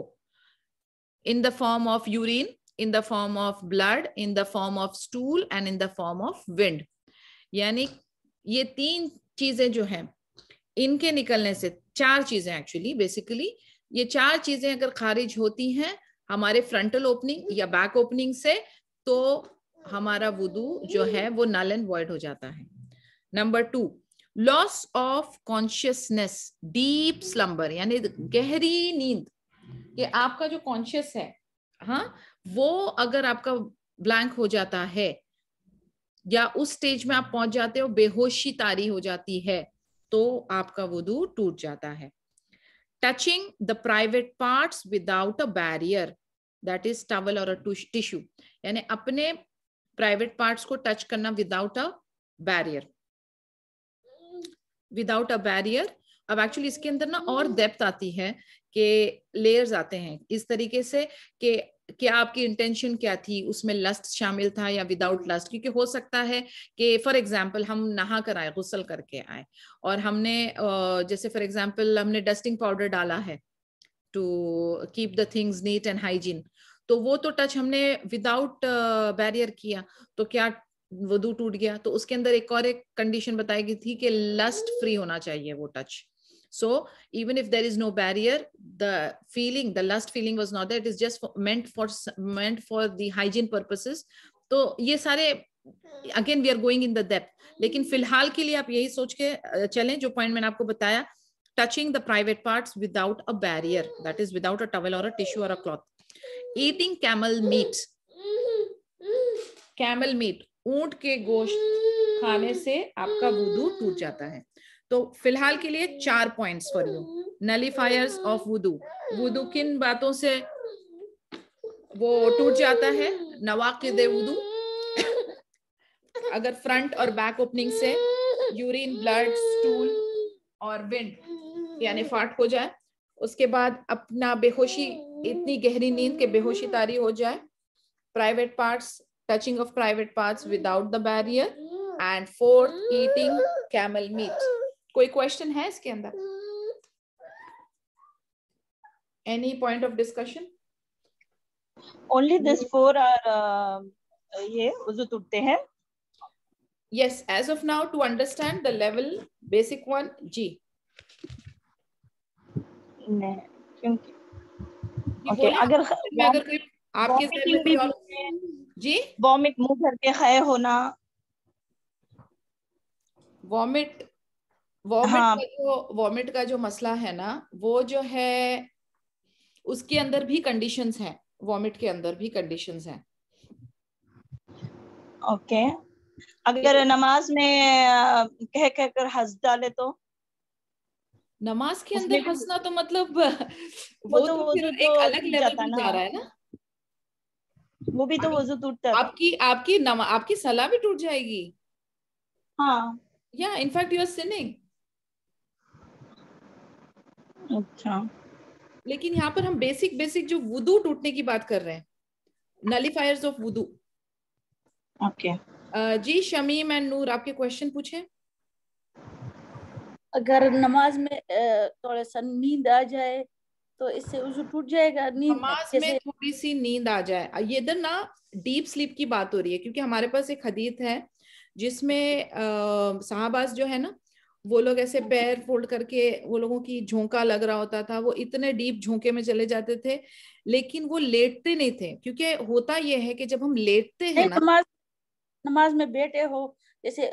Speaker 1: in the form of urine, in the form of blood, in the form of stool and in the form of wind. यानी ये 3 चीजें जो हैं, इनके निकलने से 4 चीजें एक्चुअली बेसिकली, ये 4 चीजें अगर खारिज होती हैं हमारे फ्रंटल ओपनिंग या बैक ओपनिंग से, तो हमारा वुदू जो है वो नल एंड वॉइड हो जाता है। Number 2, loss of consciousness, deep slumber यानी गहरी नींद, कि आपका जो कॉन्शियस है, हाँ, वो अगर आपका ब्लैंक हो जाता है या उस स्टेज में आप पहुंच जाते हो, बेहोशी तारी हो जाती है, तो आपका वुदू टूट जाता है। Touching the private parts without a barrier, that is towel और अ टिश्यू, यानी अपने प्राइवेट पार्ट्स को टच करना without a barrier, without a barrier. अब एक्चुअली इसके अंदर ना और डेप्थ आती है कि लेयर्स आते हैं इस तरीके से कि क्या आपकी इंटेंशन क्या थी, उसमें लस्ट शामिल था या विदाउट लस्ट, क्योंकि हो सकता है कि फॉर एग्जांपल हम नहा कर आए, गुस्ल करके आए, और हमने जैसे फॉर एग्जांपल हमने डस्टिंग पाउडर डाला है to keep the things neat and hygiene, तो वो तो टच हमने विदाउट बैरियर किया, तो क्या वुदू टूट गया? तो उसके अंदर एक और एक कंडीशन बताई गई थी कि लस्ट फ्री होना चाहिए वो touch. So even if there is no barrier, the lust feeling was not there. It is just meant for the hygiene purposes. तो ये सारे again we are going in the depth. लेकिन फिलहाल के लिए आप यही सोच के चलें जो पॉइंट मैंने आपको बताया, touching the private parts without a barrier, that is without a towel or a tissue or a cloth. Eating camel meat. Camel meat, ऊंट के गोश्त खाने से आपका वुदू टूट जाता है. तो फिलहाल के लिए 4 points for you. Nullifiers of वुदू. वुदू किन बातों से वो टूट जाता है? नवाकिद वुदू, अगर फ्रंट और बैक ओपनिंग से यूरिन, ब्लड, स्टूल और विंड यानी फाट हो जाए. उसके बाद अपना बेहोशी, इतनी गहरी नींद के बेहोशी तारी हो जाए. Private parts, touching of private parts without the barrier. And 4th, eating camel meat. कोई क्वेश्चन है इसके अंदर? Any point of discussion?
Speaker 11: Only this 4 are ये वुजू टूटते हैं.
Speaker 1: Yes, as of now to understand the level basic one. जी
Speaker 11: नहीं, क्योंकि ओके अगर
Speaker 1: कोई आपके जी
Speaker 11: वॉमिट मुंह भर के खाए होना,
Speaker 1: वॉमिट का जो मसला है ना, वो जो है उसके अंदर भी कंडीशंस हैं. वॉमिट के अंदर भी कंडीशंस हैं.
Speaker 11: ओके अगर नमाज में कह कर हंस डाले तो?
Speaker 1: नमाज के अंदर हंसना तो मतलब वो तो फिर एक अलग लेवल पे जा रहा है ना.
Speaker 11: वो भी तो वजू टूटता है.
Speaker 1: आपकी सलाह भी टूट जाएगी.
Speaker 11: हाँ
Speaker 1: या इनफैक्ट यू आर सिनिंग.
Speaker 11: अच्छा,
Speaker 1: लेकिन यहाँ पर हम बेसिक जो वुदू टूटने की बात कर रहे हैं, नलिफायर्स ऑफ वुदू.
Speaker 11: ओके
Speaker 1: जी शमीम एंड नूर, आपके क्वेश्चन पूछे.
Speaker 13: अगर नमाज में थोड़ा सा नींद आ जाए तो इससे वुजू टूट जाएगा?
Speaker 1: नमाज में थोड़ी सी नींद आ जाए, ये इधर ना डीप स्लीप की बात हो रही है, क्योंकि हमारे पास एक हदीस है जिसमें सहाबाज जो है ना, वो लोग ऐसे पैर फोल्ड करके, वो लोगों की झोंका लग रहा होता था, वो इतने डीप झोंके में चले जाते थे, लेकिन वो लेटते नहीं थे. क्योंकि होता ये है कि जब हम लेटते हैं ना,
Speaker 13: नमाज में बैठे हो, जैसे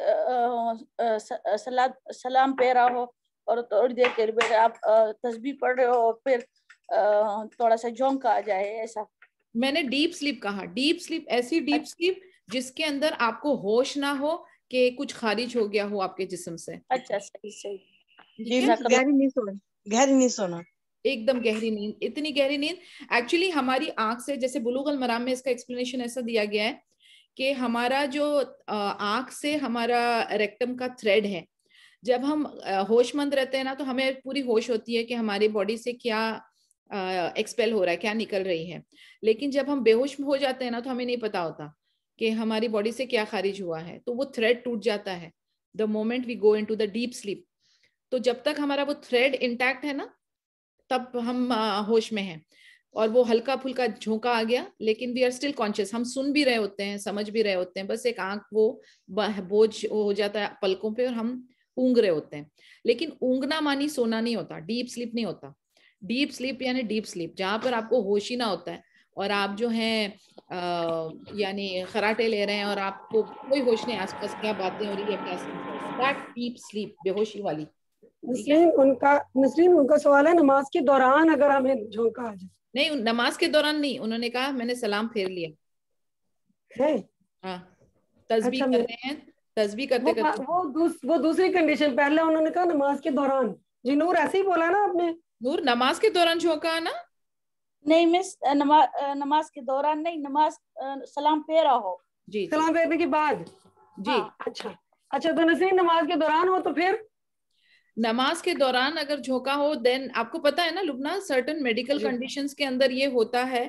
Speaker 13: सलाम पे रहा हो और थोड़ी देर के लिए आप तस्बीह पढ़ रहे हो और फिर थोड़ा सा झोंका आ जाए, ऐसा.
Speaker 1: मैंने डीप स्लीप कहा. डीप स्लीप ऐसी डीप स्लीप जिसके अंदर आपको होश ना हो कि कुछ खारिज हो गया हो आपके जिस्म से.
Speaker 13: अच्छा, सही.
Speaker 11: गहरी नहीं सोना.
Speaker 1: एकदम गहरी नींद. इतनी गहरी नींद एक्चुअली हमारी आंख से, जैसे बुलूगुल मराम में इसका एक्सप्लेनेशन ऐसा दिया गया है कि हमारा जो आंख से हमारा रेक्टम का थ्रेड है, जब हम होशमंद रहते हैं ना, तो हमें पूरी होश होती है कि हमारी बॉडी से क्या एक्सपेल हो रहा है, क्या निकल रही है. लेकिन जब हम बेहोश हो जाते हैं ना, तो हमें नहीं पता होता कि हमारी बॉडी से क्या खारिज हुआ है. तो वो थ्रेड टूट जाता है the moment we go into the deep sleep. तो जब तक हमारा वो थ्रेड इंटैक्ट है ना, तब हम होश में हैं. और वो हल्का फुल्का झोंका आ गया, लेकिन वी आर स्टिल कॉन्शियस. हम सुन भी रहे होते हैं, समझ भी रहे होते हैं, बस एक आंख वो बोझ हो जाता है पलकों पे और हम ऊँग रहे होते हैं. लेकिन ऊँगना मानी सोना नहीं होता, डीप स्लीप नहीं होता. डीप स्लीप यानी डीप स्लीप जहाँ पर आपको होश ही ना होता है और आप जो हैं यानी खराटे ले रहे हैं और आपको कोई होश नहीं आसपास क्या बातें हो रही है, क्या डीप स्लीप, बेहोशी वाली.
Speaker 10: नसरीन उनका सवाल है नमाज के दौरान अगर हमें झोंका आ जाए.
Speaker 1: नहीं, नमाज के दौरान नहीं, उन्होंने कहा मैंने सलाम फेर लिया
Speaker 10: है.
Speaker 1: हाँ, तस्बीह कर रहे हैं, तस्बीह करते करते.
Speaker 10: वो दूसरी कंडीशन. पहले उन्होंने कहा नमाज के दौरान. जी नूर ऐसे ही बोला ना आपने.
Speaker 1: नूर नमाज के दौरान झोंका ना?
Speaker 13: नहीं मिस, नमाज के दौरान नहीं, नमाज सलाम फेरा हो.
Speaker 1: जी,
Speaker 10: सलाम फेरने के बाद.
Speaker 1: जी
Speaker 10: अच्छा तो नसरीन नमाज के दौरान हो तो फिर
Speaker 1: नमाज के दौरान अगर झोंका हो, देन आपको पता है ना लुबना, सर्टेन मेडिकल कंडीशंस के अंदर ये होता है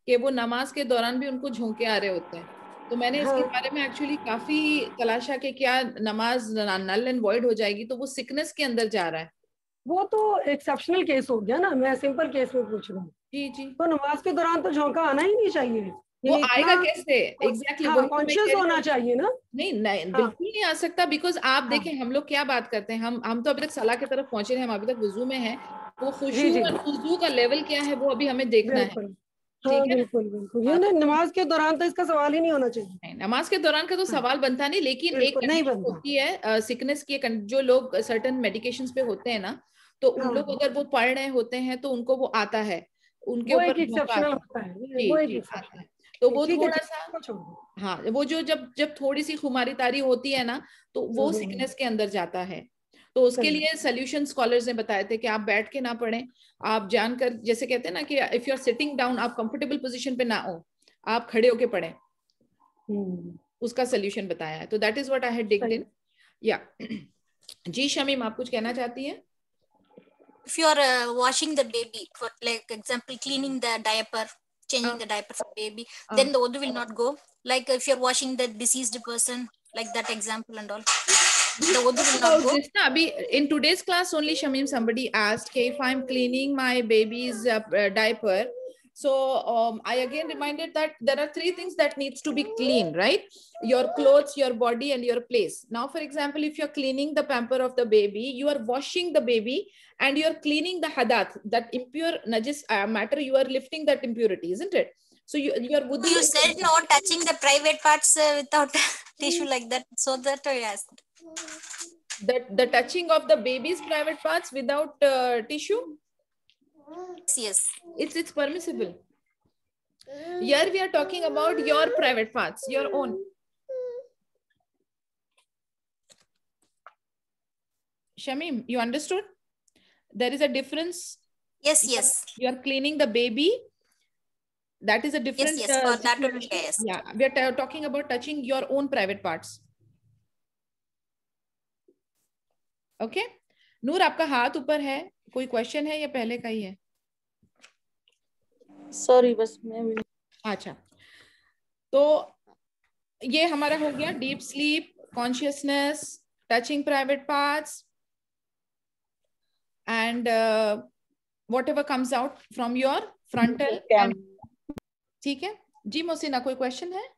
Speaker 1: कि वो नमाज के दौरान भी उनको झोंके आ रहे होते हैं। तो मैंने इसके बारे में एक्चुअली काफी तलाशा कि क्या नमाज नल एंड वॉइड हो जाएगी, तो वो सिकनेस के अंदर जा रहा है।
Speaker 10: वो तो एक्सेप्शनल केस हो गया ना, मैं सिंपल केस में पूछ रहा हूँ।
Speaker 1: जी जी।
Speaker 10: तो नमाज के दौरान तो झोंका आना ही नहीं चाहिए।
Speaker 1: वो आएगा कैसे? एग्जैक्टली
Speaker 10: हाँ, कॉन्शियस होना चाहिए ना।
Speaker 1: नहीं नहीं, बिल्कुल नहीं आ सकता। बिकॉज आप देखें, हम लोग क्या बात करते हैं, हम तो अभी तक सलाह की तरफ पहुंचे हैं, हम अभी तक वुजू में हैं। वो खुशू और वुजू का लेवल क्या है वो अभी हमें देखना है।
Speaker 10: हाँ, बिल्कुल बिल्कुल। ये नमाज के दौरान तो इसका सवाल ही नहीं होना चाहिए।
Speaker 1: नहीं, नमाज के दौरान का तो सवाल बनता नहीं, लेकिन एक कंडीशन होती है सिकनेस की। जो लोग सर्टेन मेडिकेशंस पे होते हैं ना, तो उन लोग अगर वो पढ़ रहे होते हैं तो उनको वो आता है, उनके ऊपर
Speaker 10: एक्सेप्शनल होता है। वो एक
Speaker 1: आता है। तो वो थोड़ा सा, हाँ, वो जो जब थोड़ी सी खुमारी तारी होती है ना, तो वो सिकनेस के अंदर जाता है। तो उसके लिए सोल्यूशन स्कॉलर्स ने बताए थे कि आप बैठ के ना पढ़ें, आप जानकर, जैसे कहते हैं ना कि if you are sitting down, आप कंफर्टेबल पोजीशन पे ना हो, आप खड़े होके पढ़ें। उसका सोल्यूशन बताया है। तो that is what I had digged in. या जी शमीम, आप कुछ कहना चाहती हैं?
Speaker 8: If you are washing the baby, for like example cleaning the diaper, changing the diaper for baby, then the wudu will not go. Like if you're washing the deceased person, like that example and all, the wudu will not go.
Speaker 1: Abhi in today's class only, Shamim, somebody asked if I'm cleaning my baby's diaper. So I again reminded that there are three things that needs to be clean, right? Your clothes, your body, and your place. Now, for example, if you're cleaning the pamper of the baby, you are washing the baby and you're cleaning the hadath, that impure najis matter, you are lifting that impurity, isn't it? So your wudu.
Speaker 8: You said no touching the private parts without tissue like that, so that I asked.
Speaker 1: That the touching of the baby's private parts without tissue.
Speaker 8: Yes,
Speaker 1: it's permissible. Here we are talking about your private parts, your own. Shamim, you understood? There is a difference.
Speaker 8: Yes, yes.
Speaker 1: You are cleaning the baby. That is a different.
Speaker 8: Yes, yes. For that only, yes.
Speaker 1: Yeah, we are talking about touching your own private parts. Okay. नूर, आपका हाथ ऊपर है, कोई question है या पहले का ही है?
Speaker 13: सॉरी, बस मैं भी।
Speaker 1: अच्छा, तो ये हमारा हो गया deep sleep, consciousness, touching private parts and whatever comes out from your frontal. ठीक है जी। मोसिना, कोई क्वेश्चन है?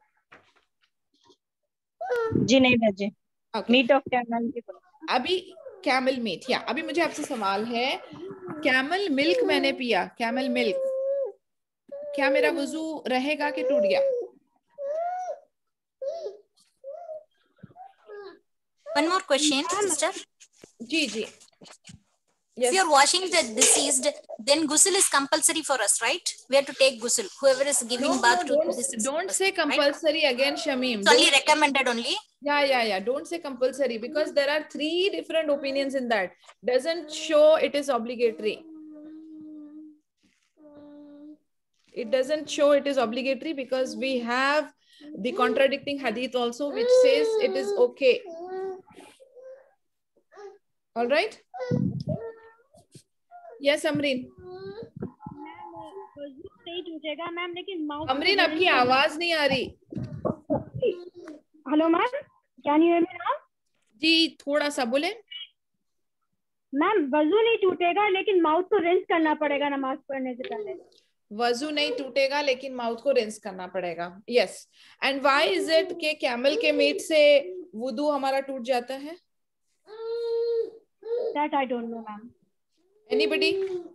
Speaker 11: जी नहीं बजे। मीट ऑफ कैमल की
Speaker 1: अभी कैमल मीट, या अभी मुझे आपसे सवाल है, कैमल मिल्क मैंने पिया, कैमल मिल्क, क्या मेरा वुजू रहेगा कि टूट गया?
Speaker 8: One more question, sister.
Speaker 1: Ji ji.
Speaker 8: If you're washing the deceased, then ghusl is compulsory for us, right? We have to take ghusl. Whoever is giving birth to the deceased.
Speaker 1: Don't say compulsory, right? Again, Shamim.
Speaker 8: It's only recommended only.
Speaker 1: Yeah. Don't say compulsory, because there are 3 different opinions in that. Doesn't show it is obligatory. It doesn't show it is obligatory because we have the contradicting hadith also, which says it is okay. All right. Yes, Amreen. Amreen, आपकी आवाज नहीं आ रही।
Speaker 6: Hello ma'am, can you hear me now?
Speaker 1: जी, थोड़ा सा बोले।
Speaker 6: Ma'am, वजू नहीं टूटेगा लेकिन माउथ को रिंस करना पड़ेगा नमाज पढ़ने से पहले।
Speaker 1: वजू नहीं टूटेगा लेकिन माउथ को रिंस करना पड़ेगा। Yes. And why is it के कैमल के मीट से वुदू हमारा टूट जाता है?
Speaker 6: That I don't know ma'am.
Speaker 1: Anybody?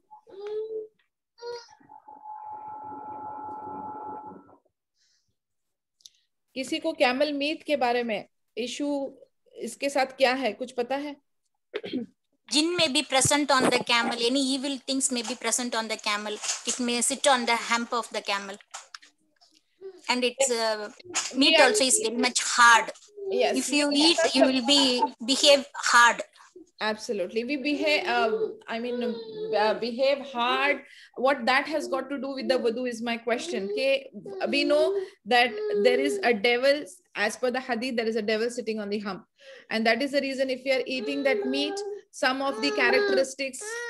Speaker 1: किसी को कैमल मीट के बारे में इशू, इसके साथ क्या है, कुछ पता है?
Speaker 8: Jinn may be present on the camel. Any evil things may be present on the camel. It may sit on the hump of the camel, and its meat also is very much hard.
Speaker 1: Yes.
Speaker 8: If you eat, you will behave hard.
Speaker 1: Absolutely, we behave. Behave hard. What that has got to do with the wudu is my question. Okay, we know that there is a devil, as per the hadith, there is a devil sitting on the hump, and that is the reason if we are eating that meat, some of the characteristics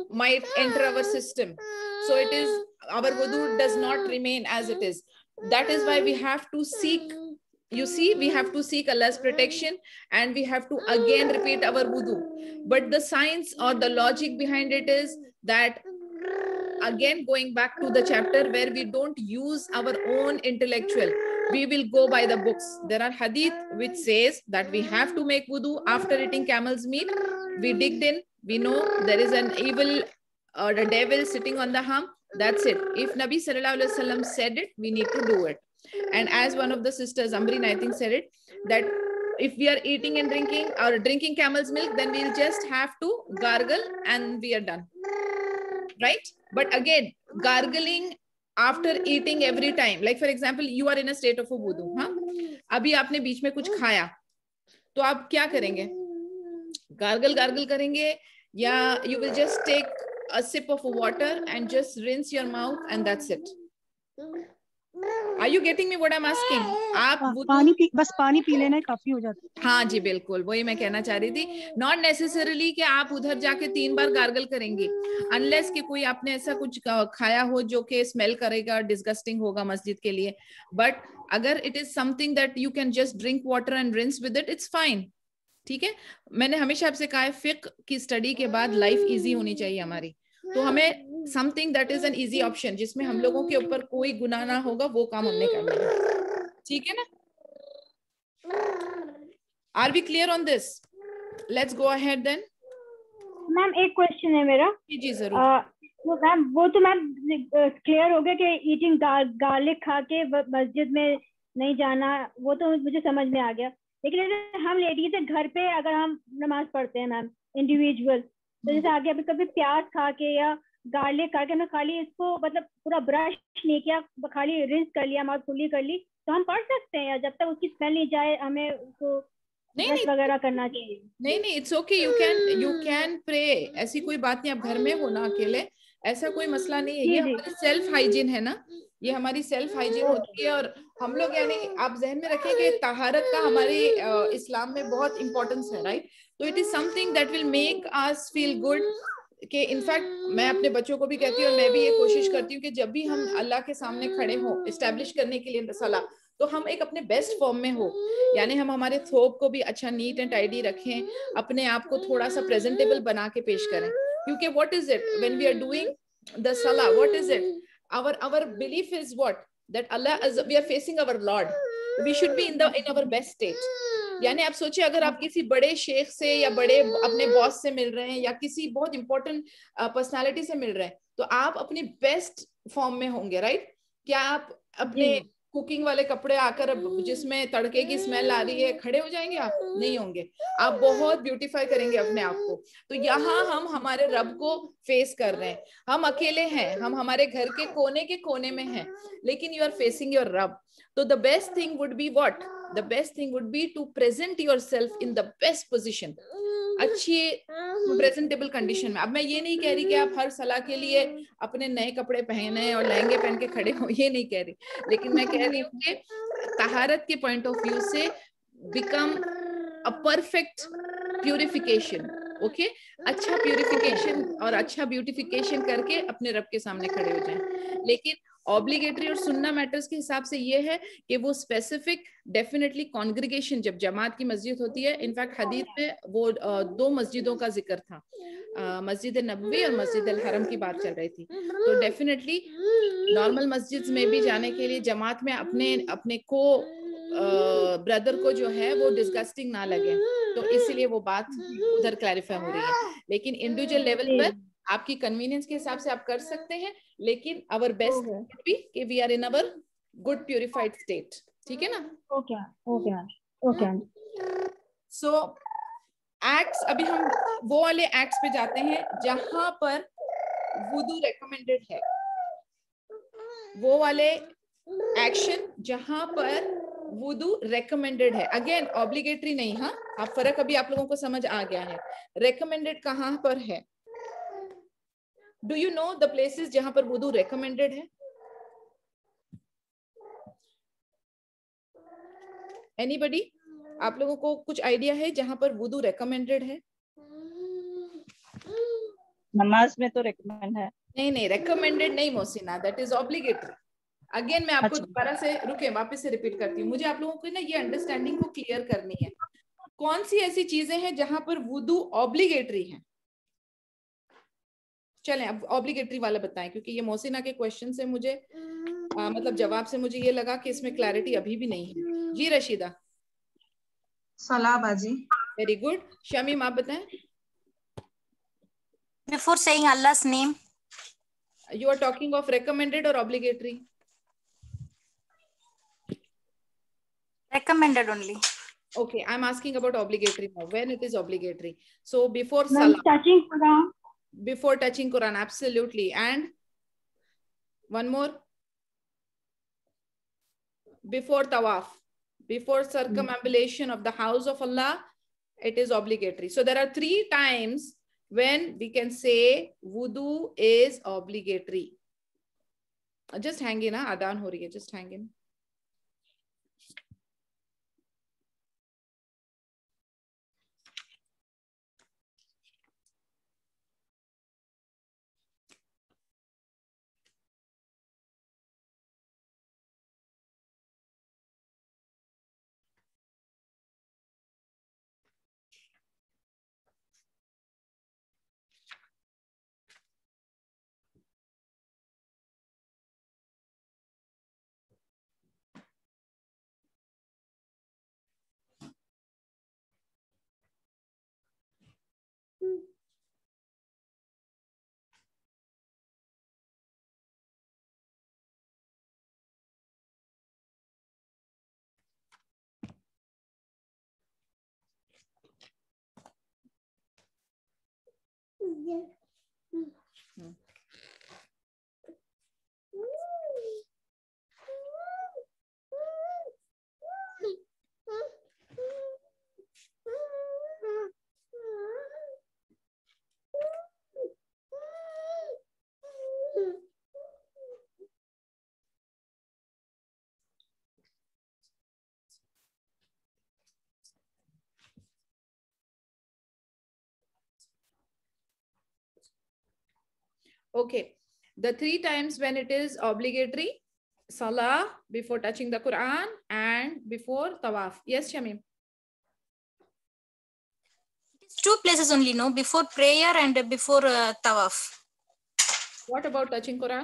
Speaker 1: might enter our system. So it is, our wudu does not remain as it is. That is why we have to seek, you see, we have to seek Allah's protection, and we have to again repeat our wudu. But the science or the logic behind it is that, again going back to the chapter where we don't use our own intellectual, we will go by the books. There are hadith which says that we have to make wudu after eating camel's meat. We digged in, we know there is an evil or a devil sitting on the hump. That's it. If Nabi Sallallahu Alaihi Wasallam said it, we need to do it. And as one of the sisters, Amreen, I think, said it, that if we are eating and drinking or drinking camel's milk, then we'll just have to gargle and we are done. Right? But again, gargling after eating every time, like for example, you are in a state of a wudu, हाँ? अभी आपने बीच में कुछ खाया, तो आप क्या करेंगे? Gargle करेंगे, या you will just take a sip of water and just rinse your mouth and that's it. Are you getting me what I'm asking? आप
Speaker 14: बस पानी पी लेना काफी हो जाता है।
Speaker 1: हाँ जी बिल्कुल, वही मैं कहना चाह रही थी। नॉट नेसेसरली कि आप उधर जाके 3 बार गार्गल करेंगे, अनलेस कि कोई आपने ऐसा कुछ खाया हो जो कि स्मेल करेगा, डिस्गस्टिंग होगा मस्जिद के लिए। बट अगर it is something that you can just drink water and rinse with it, it's fine. ठीक है, मैंने हमेशा आपसे कहा है, फिक्र की स्टडी के बाद लाइफ इजी होनी चाहिए हमारी, तो हमें something that is an easy option, जिसमें हम लोगों के ऊपर कोई गुनाह ना होगा, वो काम हमने करना है। ठीक है ना? Are we clear on this? Let's go ahead then.
Speaker 6: Ma'am एक क्वेश्चन है मेरा।
Speaker 1: जी जरूर।
Speaker 6: मैम वो तो मैम क्लियर हो गया कि ईटिंग गार्लिक खा के मस्जिद में नहीं जाना, वो तो मुझे समझ में आ गया। लेकिन हम लेडीज है घर पे, अगर हम नमाज पढ़ते हैं मैम इंडिविजुअल, तो जैसे आगे अभी कभी प्याज खा के या गार्लिक खा के ना, खाली इसको मतलब पूरा ब्रश नहीं किया, खाली रिंस कर लिया, माउथ खुली कर ली, तो हम पढ़ सकते हैं, या जब तक उसकी स्मेल नहीं जाए हमें उसको ब्रश वगैरह करना चाहिए?
Speaker 1: नहीं, it's okay, you can pray, ऐसी कोई बात नहीं। आप घर में हो ना अकेले, ऐसा कोई मसला नहीं है। ये हमारी सेल्फ हाइजीन है ना, ये हमारी सेल्फ हाइजीन होती है। और हम लोग, यानी आप जहन में रखें कि तहारत का हमारे इस्लाम में बहुत इंपॉर्टेंस है, राइट? तो it is something that will make us feel good. कि इनफैक्ट मैं अपने बच्चों को भी कहती हूँ, और मैं भी ये कोशिश करती हूँ कि जब भी हम अल्लाह के सामने खड़े हों इस्टेब्लिश करने के लिए सलाह, तो हम एक अपने बेस्ट फॉर्म में हो, यानी हम हमारे थोप को भी अच्छा नीट एंड टाइडी रखें, अपने आप को थोड़ा सा प्रेजेंटेबल बना के पेश करें। क्योंकि what is it when we are doing the सलाह, what is it, our belief is what, that Allah, as we are facing our Lord, we should be in our best state. यानी आप सोचिए, अगर आप किसी बड़े शेख से या बड़े अपने बॉस से मिल रहे हैं या किसी बहुत इंपॉर्टेंट पर्सनालिटी से मिल रहे हैं, तो आप अपने बेस्ट फॉर्म में होंगे, राइट? क्या आप अपने कुकिंग वाले कपड़े आकर जिसमें तड़के की स्मेल आ रही है खड़े हो जाएंगे? आप नहीं होंगे, आप बहुत ब्यूटीफाई करेंगे अपने आप को। तो यहाँ हम हमारे रब को फेस कर रहे हैं, हम अकेले हैं, हम हमारे घर के कोने में हैं, लेकिन यू आर फेसिंग योर रब। तो the best thing would be what, the best thing would be to present yourself in the best position, अच्छी प्रेजेंटेबल कंडीशन में। अब मैं ये नहीं कह रही कि आप हर सलाह के लिए अपने नए कपड़े पहने और लहंगे पहन के खड़े हो, ये नहीं कह रही, लेकिन मैं कह रही हूँ कि तहारत के पॉइंट ऑफ व्यू से become a perfect purification, okay? अच्छा प्यूरिफिकेशन और अच्छा ब्यूटिफिकेशन करके अपने रब के सामने खड़े हो जाएं। लेकिन ऑब्लिगेटरी और सुन्ना मैटर्स के हिसाब से ये है कि वो स्पेसिफिक डेफिनेटली कॉन्ग्रीगेशन, जब जमात की मस्जिद होती है, इनफैक्ट हदीस में वो 2 मस्जिदों का जिक्र था, मस्जिद नबवी और मस्जिद अल हरम की बात चल रही थी। तो डेफिनेटली नॉर्मल मस्जिद में भी जाने के लिए जमात में अपने को ब्रदर को जो है वो डिस्गस्टिंग ना लगे, तो इसीलिए वो बात उधर क्लैरिफाई हो रही है। लेकिन इंडिविजुअल लेवल पर आपकी कन्वीनियंस के हिसाब से आप कर सकते हैं, लेकिन आवर बेस्ट बी कि we are in our good purified state. ठीक है ना?
Speaker 6: ओके।
Speaker 1: सो एक्ट्स, अभी हम वो वाले एक्ट्स पे जाते हैं जहां पर वुदू रेकमेंडेड है, वो वाले एक्शन जहां पर वुदू रेकमेंडेड है। अगेन ऑब्लिगेटरी नहीं, हाँ, आप फर्क अभी आप लोगों को समझ आ गया है। रेकमेंडेड कहां पर है? Do you know the places जहां पर वुदू रेकमेंडेड है? एनीबडी? आप लोगों को कुछ आइडिया है जहां पर वुदू रेकमेंडेड है?
Speaker 11: नमाज में तो रेकमेंड है।
Speaker 1: नहीं, रेकमेंडेड नहीं Mohsina, that is obligatory. Again मैं आपको दोबारा से वापस से रिपीट करती हूँ। मुझे आप लोगों को ना ये अंडरस्टैंडिंग को क्लियर करनी है। कौन सी ऐसी चीजें हैं जहां पर वुदू ऑब्लिगेटरी है? चलें अब ऑब्लिगेटरी वाला बताएं, क्योंकि ये मोहसिना के क्वेश्चन से मुझे मतलब जवाब से मुझे ये लगा कि इसमें क्लैरिटी अभी भी नहीं है। जी रशीदा।
Speaker 7: सलाह बाजी।
Speaker 1: Very good. शमीम आप बताएं।
Speaker 8: Before saying Allah's name.
Speaker 1: You are talking of recommended or obligatory?
Speaker 8: Recommended only.
Speaker 1: Okay, I'm asking about obligatory now. When it is obligatory? So before
Speaker 6: Salah. Touching Quran.
Speaker 1: Before touching Quran, absolutely. And one more. Before tawaf, before circumambulation of the house of Allah, it is obligatory. So there are 3 times when we can say wudu is obligatory. Just hang in, adhan ho rahi hai, just hang in. Okay, the 3 times when it is obligatory: salah, before touching the Quran, and before tawaf. Yes, Shamim.
Speaker 8: It's 2 places only, no? Before prayer and before tawaf.
Speaker 1: What about touching Quran?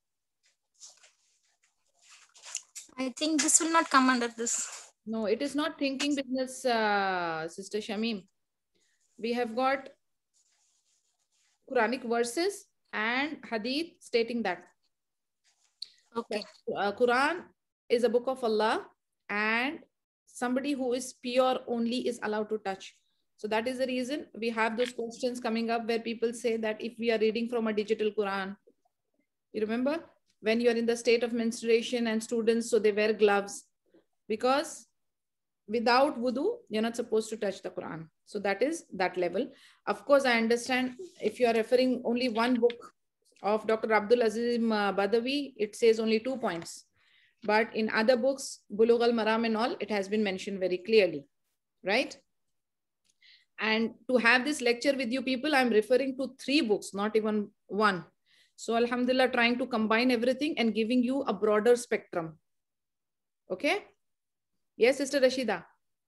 Speaker 8: I think this will not come under this.
Speaker 1: No, it is not thinking business, Sister Shamim. We have got Quranic verses and hadith stating that.
Speaker 8: Okay.
Speaker 1: Quran is a book of Allah, and somebody who is pure only is allowed to touch. So that is the reason we have those questions coming up where people say that if we are reading from a digital Quran, you remember when you are in the state of menstruation and students, so they wear gloves, because without wudu, you're not supposed to touch the Quran. So that is that level. Of course, I understand if you are referring only one book of Dr. Abdul Azim Badawi, it says only 2 points. But in other books, Bulugh al-Maram and all, it has been mentioned very clearly, right? And to have this lecture with you people, I'm referring to 3 books, not even 1. So Alhamdulillah, trying to combine everything and giving you a broader spectrum. Okay? Yes, Sister Rashida.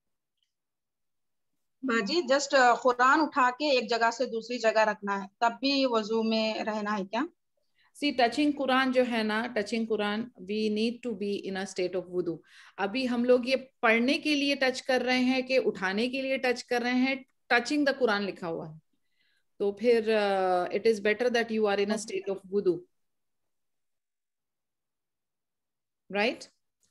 Speaker 7: बाजी just Quran उठा के एक जगह से दूसरी जगह रखना है, तब भी वजू में रहना है क्या?
Speaker 1: See, touching Quran जो है ना, touching Quran, we need to be in a state of wudu. अभी हम लोग ये पढ़ने के लिए टच कर रहे हैं कि उठाने के लिए टच कर रहे हैं? Touching the Quran लिखा हुआ है, तो फिर it is better that you are in a state of wudu, right?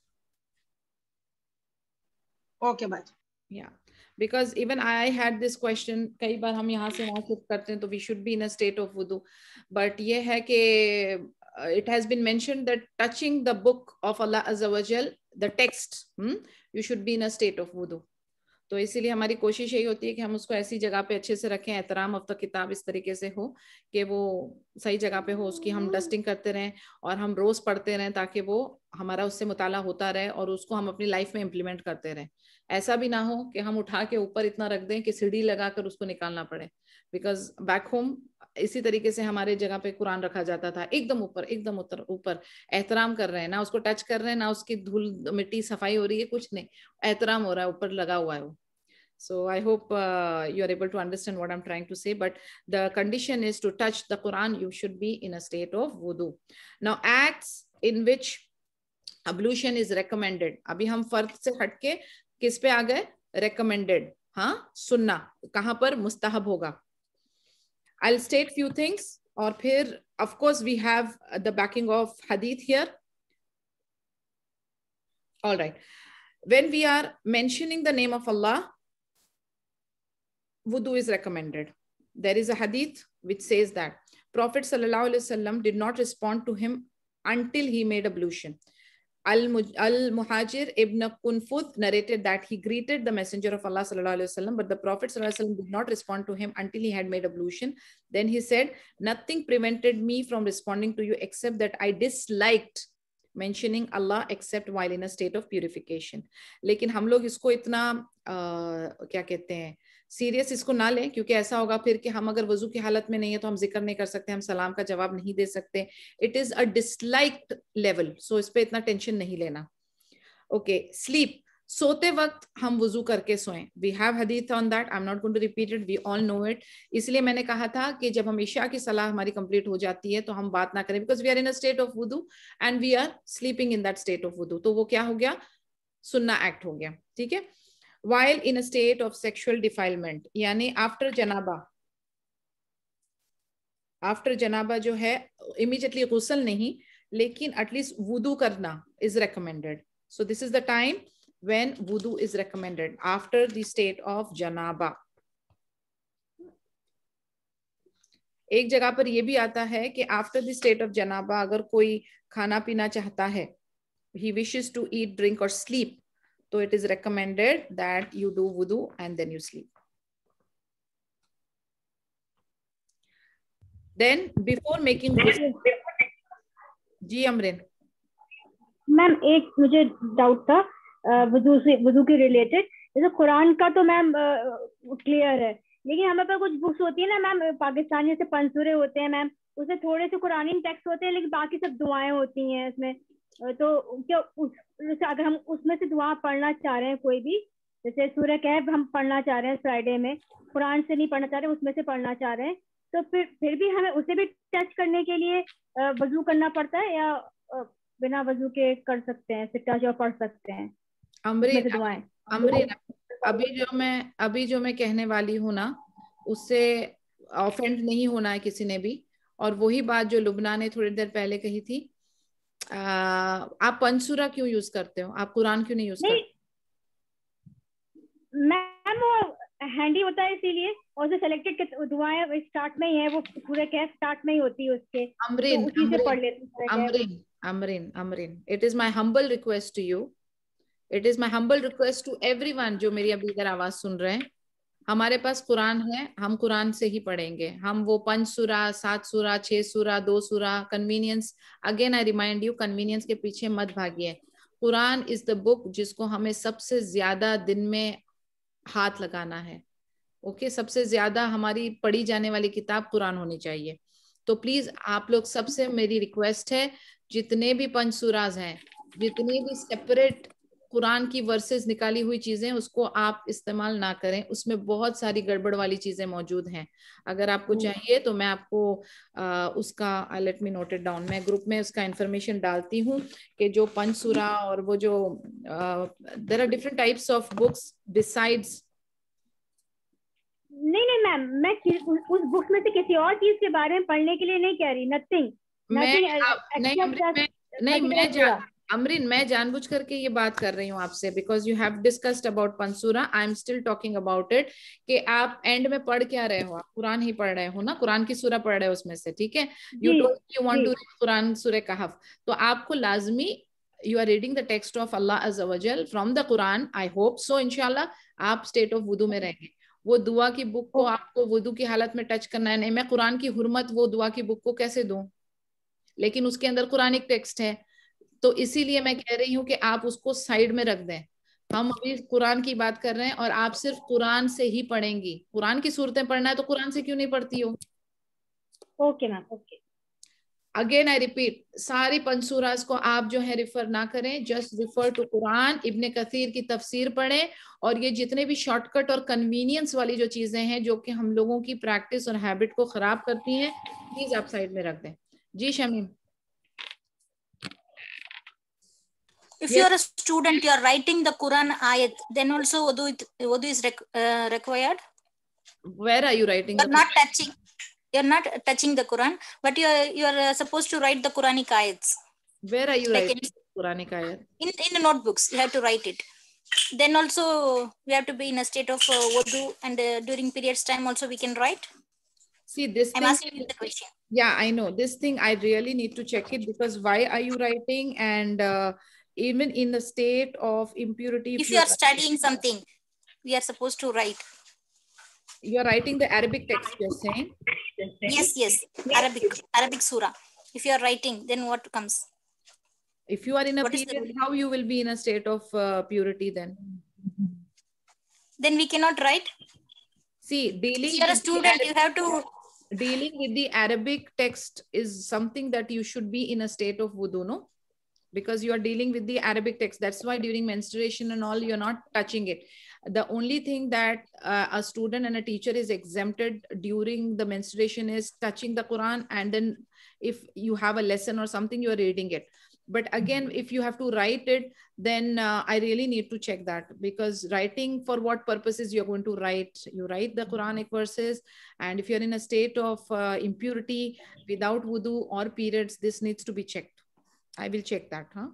Speaker 7: Okay, बाजी.
Speaker 1: Yeah. Because even I had this question, कई बार हम यहाँ से वहाँ शिफ्ट करते हैं, तो we should be in a state of wudu. But ये है कि it has been mentioned that touching the book of Allah Azza wa Jal, the text, you should be in a state of wudu. तो इसीलिए हमारी कोशिश यही होती है कि हम उसको ऐसी जगह पे अच्छे से रखें, एहतराम ऑफ द किताब इस तरीके से हो कि वो सही जगह पे हो, उसकी हम डस्टिंग करते रहें और हम रोज पढ़ते रहें, ताकि वो हमारा उससे मुताला होता रहे और उसको हम अपनी लाइफ में इम्प्लीमेंट करते रहें. ऐसा भी ना हो कि हम उठा के ऊपर इतना रख दें कि सीढ़ी लगाकर उसको निकालना पड़े. बिकॉज बैक होम इसी तरीके से हमारे जगह पे कुरान रखा जाता था, एकदम ऊपर, एकदम ऊपर। एहतराम कर रहे हैं ना, उसको टच कर रहे हैं ना, उसकी धूल मिट्टी सफाई हो रही है, कुछ नहीं, एहतराम हो रहा है, ऊपर लगा हुआ है वो। So I hope you are able to understand what I'm trying to say, but the condition is to touch the Quran, you should be in a state of wudu. Now acts in which ablution is recommended, अभी हम फर्ज से हटके किस पे आ गए, recommended, हाँ सुन्ना, कहाँ पर मुस्तहब होगा। I'll state few things और फिर of course we have the backing of hadith here. All right, when we are mentioning the name of Allah, wudu is recommended. There is a hadith which says that Prophet sallallahu alaihi wasallam did not respond to him until he made ablution. Al-Muhajir ibn Kunfud narrated that he greeted the messenger of Allah sallallahu alaihi wasallam, but the Prophet sallallahu alaihi wasallam did not respond to him until he had made ablution. Then he said, nothing prevented me from responding to you except that I disliked mentioning Allah except while in a state of purification. लेकिन हम लोग इसको इतना क्या कहते हैं, serious इसको ना लें, क्योंकि ऐसा होगा फिर कि हम अगर वजू की हालत में नहीं है तो हम जिक्र नहीं कर सकते, हम सलाम का जवाब नहीं दे सकते। It is a disliked level, so इस पे इतना टेंशन नहीं लेना। ओके, स्लीप, सोते वक्त हम वजू करके सोएं। वी हैव हदीथ on that, I am not going to repeat it, we all know it. इसलिए मैंने कहा था कि जब हम इशा की सलाह हमारी कंप्लीट हो जाती है तो हम बात ना करें, because we are in a state of वुदू and we are sleeping in that state of वुदू, तो वो क्या हो गया, सुन्ना एक्ट हो गया, ठीक है। While in a state of sexual defilement, यानी आफ्टर जनाबा, आफ्टर जनाबा जो है इमीडिएटली गुस्ल नहीं, लेकिन एटलीस्ट वुदू करना is recommended. So this is the time when wudu is recommended, after the state of janaba. एक जगह पर यह भी आता है कि आफ्टर द स्टेट ऑफ जनाबा अगर कोई खाना पीना चाहता है, he wishes to eat, drink or sleep, so it is recommended that you do wudu and then you sleep. Then before making wudu, जी अमरीन
Speaker 6: मैम एक मुझे डाउट था वुदू के रिलेटेड। जैसे कुरान का तो मैम क्लियर है, लेकिन हमारे पास कुछ बुक्स होती है ना मैम, पाकिस्तानी जैसे पंसूरे होते हैं मैम, उसमें थोड़े से कुरानी टेक्स्ट होते हैं लेकिन बाकी सब दुआएं होती हैं उसमें। तो क्या अगर हम उसमें से दुआ पढ़ना चाह रहे हैं, कोई भी जैसे सूरह कहफ हम पढ़ना चाह रहे हैं फ्राइडे में, कुरान से नहीं पढ़ना चाह रहे, उसमें से पढ़ना चाह रहे हैं, तो फिर भी हमें उसे भी टच करने के लिए वजू करना पड़ता है या बिना वजू के कर सकते हैं, टच और पढ़ सकते हैं?
Speaker 1: अमरीन अभी जो मैं कहने वाली हूँ ना, उससे ऑफेंड नहीं होना है किसी ने भी। और वही बात जो लुबना ने थोड़ी देर पहले कही थी, आप पंसूरा क्यों यूज करते हो, आप कुरान क्यों नहीं यूज करते?
Speaker 6: मैम वो हैंडी होता है इसीलिए, और जो सिलेक्टेड दुआएं स्टार्ट में ही है, वो पूरे कैफ स्टार्ट में ही होती है उसके,
Speaker 1: अमरीन
Speaker 6: तो उसी से पढ़ लेते हैं।
Speaker 1: Amreen it is my humble request to you, it is my humble request to everyone जो मेरी अभी इधर आवाज सुन रहे हैं, हमारे पास कुरान है, हम कुरान से ही पढ़ेंगे। हम वो 5 सूरा, 7 सूरा, 6 सूरा, 2 सूरा, convenience, again I remind you, convenience के पीछे मत भागिए। कुरान इज द बुक जिसको हमें सबसे ज्यादा दिन में हाथ लगाना है। ओके, सबसे ज्यादा हमारी पढ़ी जाने वाली किताब कुरान होनी चाहिए। तो प्लीज आप लोग सबसे मेरी रिक्वेस्ट है, जितने भी 5 सूराज हैं, जितनी भी सेपरेट कुरान की वर्सेस निकाली हुई चीजें, उसको आप इस्तेमाल ना करें, उसमें बहुत सारी गड़बड़ वाली चीजें मौजूद हैं। अगर आपको चाहिए तो मैं आपको उसका let me note it down, मैं ग्रुप में उसका इंफॉर्मेशन डालती हूँ कि जो 5 सूरा और वो जो there are different types of books besides.
Speaker 6: नहीं मैम, मैं उस बुक में से किसी और चीज के बारे में पढ़ने के लिए नहीं कह रही, नथिंग।
Speaker 1: अमरीन मैं जानबूझ करके ये बात कर रही हूँ आपसे, because you have discussed about पंसूरा, I am still talking about it, कि आप एंड में पढ़ क्या रहे हो, आप कुरान ही पढ़ रहे हो ना, कुरान की सूरा पढ़ रहे हो उसमें से, ठीक है। You want to read Quran सूरह कहफ, तो आपको लाजमी you are reading the text of Allah अज़्ज़ा वजल from the Quran. I hope so, इंशाल्लाह आप स्टेट ऑफ वुदू में रहेंगे। वो दुआ की बुक को आपको वुदू की हालत में टच करना है नहीं। मैं कुरान की हुर्मत वो दुआ की बुक को कैसे दूं, लेकिन उसके अंदर कुरानिक टेक्स्ट है, तो इसीलिए मैं कह रही हूँ कि आप उसको साइड में रख दें। हम अभी कुरान की बात कर रहे हैं और आप सिर्फ कुरान से ही पढ़ेंगी। कुरान की सूरतें पढ़ना है तो कुरान से क्यों नहीं पढ़ती हो?
Speaker 6: Okay ma'am, okay.
Speaker 1: Again I repeat, सारी पंसूरास को आप जो है रिफर ना करें, जस्ट रिफर टू कुरान, इब्ने कसीर की तफसीर पढ़ें, और ये जितने भी शॉर्टकट और कन्वीनियंस वाली जो चीजें हैं जो कि हम लोगों की प्रैक्टिस और हैबिट को खराब करती हैं, प्लीज आप साइड में रख दें। जी Shamim.
Speaker 8: If you are a student, you are writing the Quran ayat, then also wudu is required.
Speaker 1: Where are you writing?
Speaker 8: You're not touching. You're not touching the Quran, but you are supposed to write the Quranic ayats.
Speaker 1: Where are you writing Quranic ayat?
Speaker 8: In the notebooks, you have to write it. Then also we have to be in a state of wudu, and during periods time also we can write.
Speaker 1: See this.
Speaker 8: I'm asking you the question.
Speaker 1: Yeah, I know this thing. I really need to check it, because why are you writing? And even in the state of impurity,
Speaker 8: if you are studying something, we are supposed to write.
Speaker 1: You are writing the Arabic text, you're saying?
Speaker 8: Yes. Arabic surah. If you are writing, then what comes?
Speaker 1: If you are in a period, how you will be in a state of purity then?
Speaker 8: Then we cannot write.
Speaker 1: See, dealing.
Speaker 8: If you are a student, you have to.
Speaker 1: Dealing with the Arabic text is something that you should be in a state of wudu, no? Because you are dealing with the Arabic text. That's why during menstruation and all, you're not touching it. The only thing that a student and a teacher is exempted during the menstruation is touching the Quran, and then if you have a lesson or something, you are reading it. But again, if you have to write it, then I really need to check that, because writing, for what purposes you're going to write? You write the Quranic verses, and if you're in a state of impurity without wudu or periods, this needs to be checked. I will check that, huh?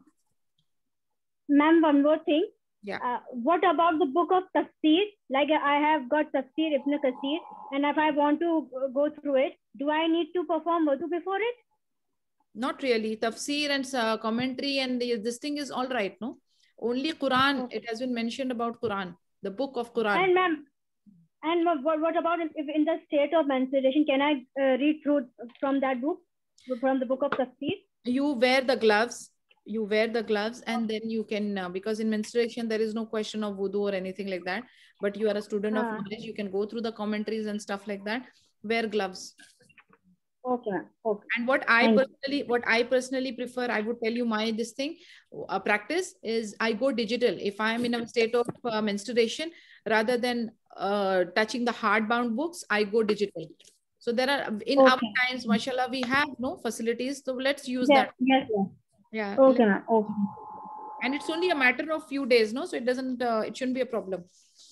Speaker 6: Ma'am, one more thing.
Speaker 1: Yeah.
Speaker 6: What about the book of Tafsir? Like I have got Tafsir Ibn Kathir, and if I want to go through it, do I need to perform wudu before it?
Speaker 1: Not really. Tafsir and commentary and this thing is all right, no? Only Quran, it has been mentioned about Quran, the book of Quran.
Speaker 6: And ma'am, and what about if in the state of menstruation, can I read through from that book, from the book of Tafsir?
Speaker 1: You wear the gloves. You wear the gloves, and then you can, because in menstruation, there is no question of wudu or anything like that. But you are a student of knowledge. You can go through the commentaries and stuff like that. Wear gloves.
Speaker 6: Okay. Okay.
Speaker 1: And what I personally prefer, I would tell you my this thing, practice is I go digital. If I am in a state of menstruation, rather than touching the hardbound books, I go digital. So there are, in our times, mashallah, we have no facilities. So let's use that.
Speaker 6: Yes.
Speaker 1: Yeah.
Speaker 6: Okay. Okay.
Speaker 1: And it's only a matter of few days, no? So it doesn't, it shouldn't be a problem.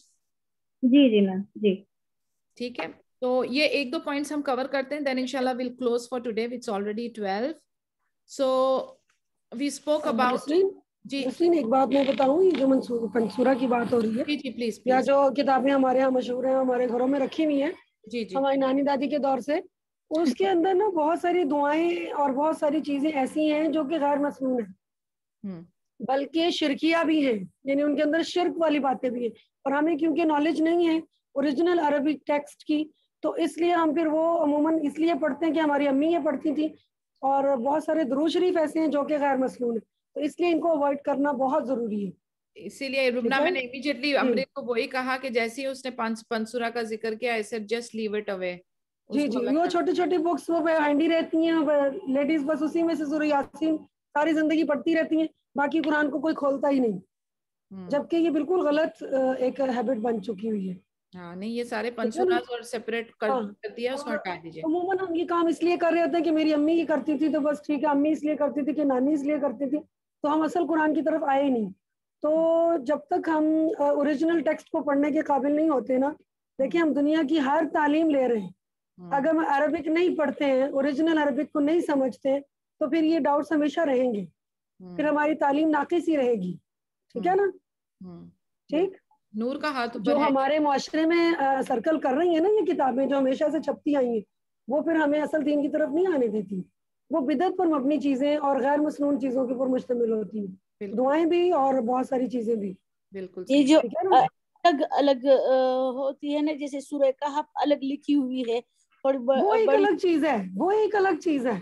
Speaker 6: जी ma'am जी.
Speaker 1: ठीक है. तो ये एक दो points हम cover करते हैं, then inshallah we'll close for today. It's already 12. So we spoke about.
Speaker 10: जी एक बात मैं बताऊं, ये जो मंसूरा की बात हो रही है,
Speaker 1: जी प्लीज,
Speaker 10: या जो किताबें हमारे यहाँ मशहूर हैं, हमारे घरों में रखी हुई हैं,
Speaker 1: जी
Speaker 10: हमारी नानी दादी के दौर से, उसके अंदर ना बहुत सारी दुआएं और बहुत सारी चीजें ऐसी हैं जो कि गैर मसनून है, बल्कि शिरकिया भी हैं, यानी उनके अंदर शिरक वाली बातें भी हैं, और हमें क्योंकि नॉलेज नहीं है ओरिजिनल अरबिक टेक्स्ट की, तो इसलिए हम फिर वो अमूमन इसलिए पढ़ते हैं कि हमारी अम्मी ये पढ़ती थी, और बहुत सारे दुरूद शरीफ ऐसे हैं जो कि गैर मसनून है, तो इसलिए इनको अवॉइड करना बहुत जरूरी है.
Speaker 1: इसीलिए रुबना मैंने इमीडिएटली अमृत को वही कहा कि जैसे ही उसने पंसूरा का जिक्र किया, I said just leave it away.
Speaker 10: जी वो छोटी छोटी बुक्स वो हैंडी रहती हैं, लेडीज बस उसी में से सूरह यासीन सारी जिंदगी पढ़ती रहती हैं, बाकी कुरान को कोई खोलता ही नहीं, जबकि ये बिल्कुल गलत एक हैबिट बन चुकी हुई है.
Speaker 1: हाँ नहीं, ये सारे पंसूरा और सेपरेट कर दिया, उसको हटा दीजिए.
Speaker 10: अमूमन हम ये काम इसलिए कर रहे होते हैं कि मेरी अम्मी ये करती थी तो बस ठीक है, अम्मी इसलिए करती थी कि नानी इसलिए करती थी, तो हम असल कुरान की तरफ आए ही नहीं. तो जब तक हम ओरिजिनल टेक्स्ट को पढ़ने के काबिल नहीं होते ना, देखिए हम दुनिया की हर तालीम ले रहे हैं, अगर हम अरबिक नहीं पढ़ते हैं, ओरिजिनल अरबिक को नहीं समझते हैं, तो फिर ये डाउट्स हमेशा रहेंगे, फिर हमारी तालीम नाकिस ही रहेगी. ठीक है ना? ठीक.
Speaker 1: नूर का हाथ
Speaker 10: जो हमारे मुआशरे में सर्कल कर रही है ना ये किताबें जो हमेशा से छपती आई हैं, वो फिर हमें असल दीन की तरफ नहीं आने देती. वो बिदअत पर मबनी चीजें और गैर मसनून चीजों के ऊपर मुश्तमिल होती हैं, दुआएं भी और बहुत सारी चीजें भी.
Speaker 1: बिल्कुल.
Speaker 13: ये जो अलग अलग होती है ना, जैसे सूरह कहफ अलग लिखी हुई है, और
Speaker 10: वो एक अलग चीज है, वो एक अलग चीज है.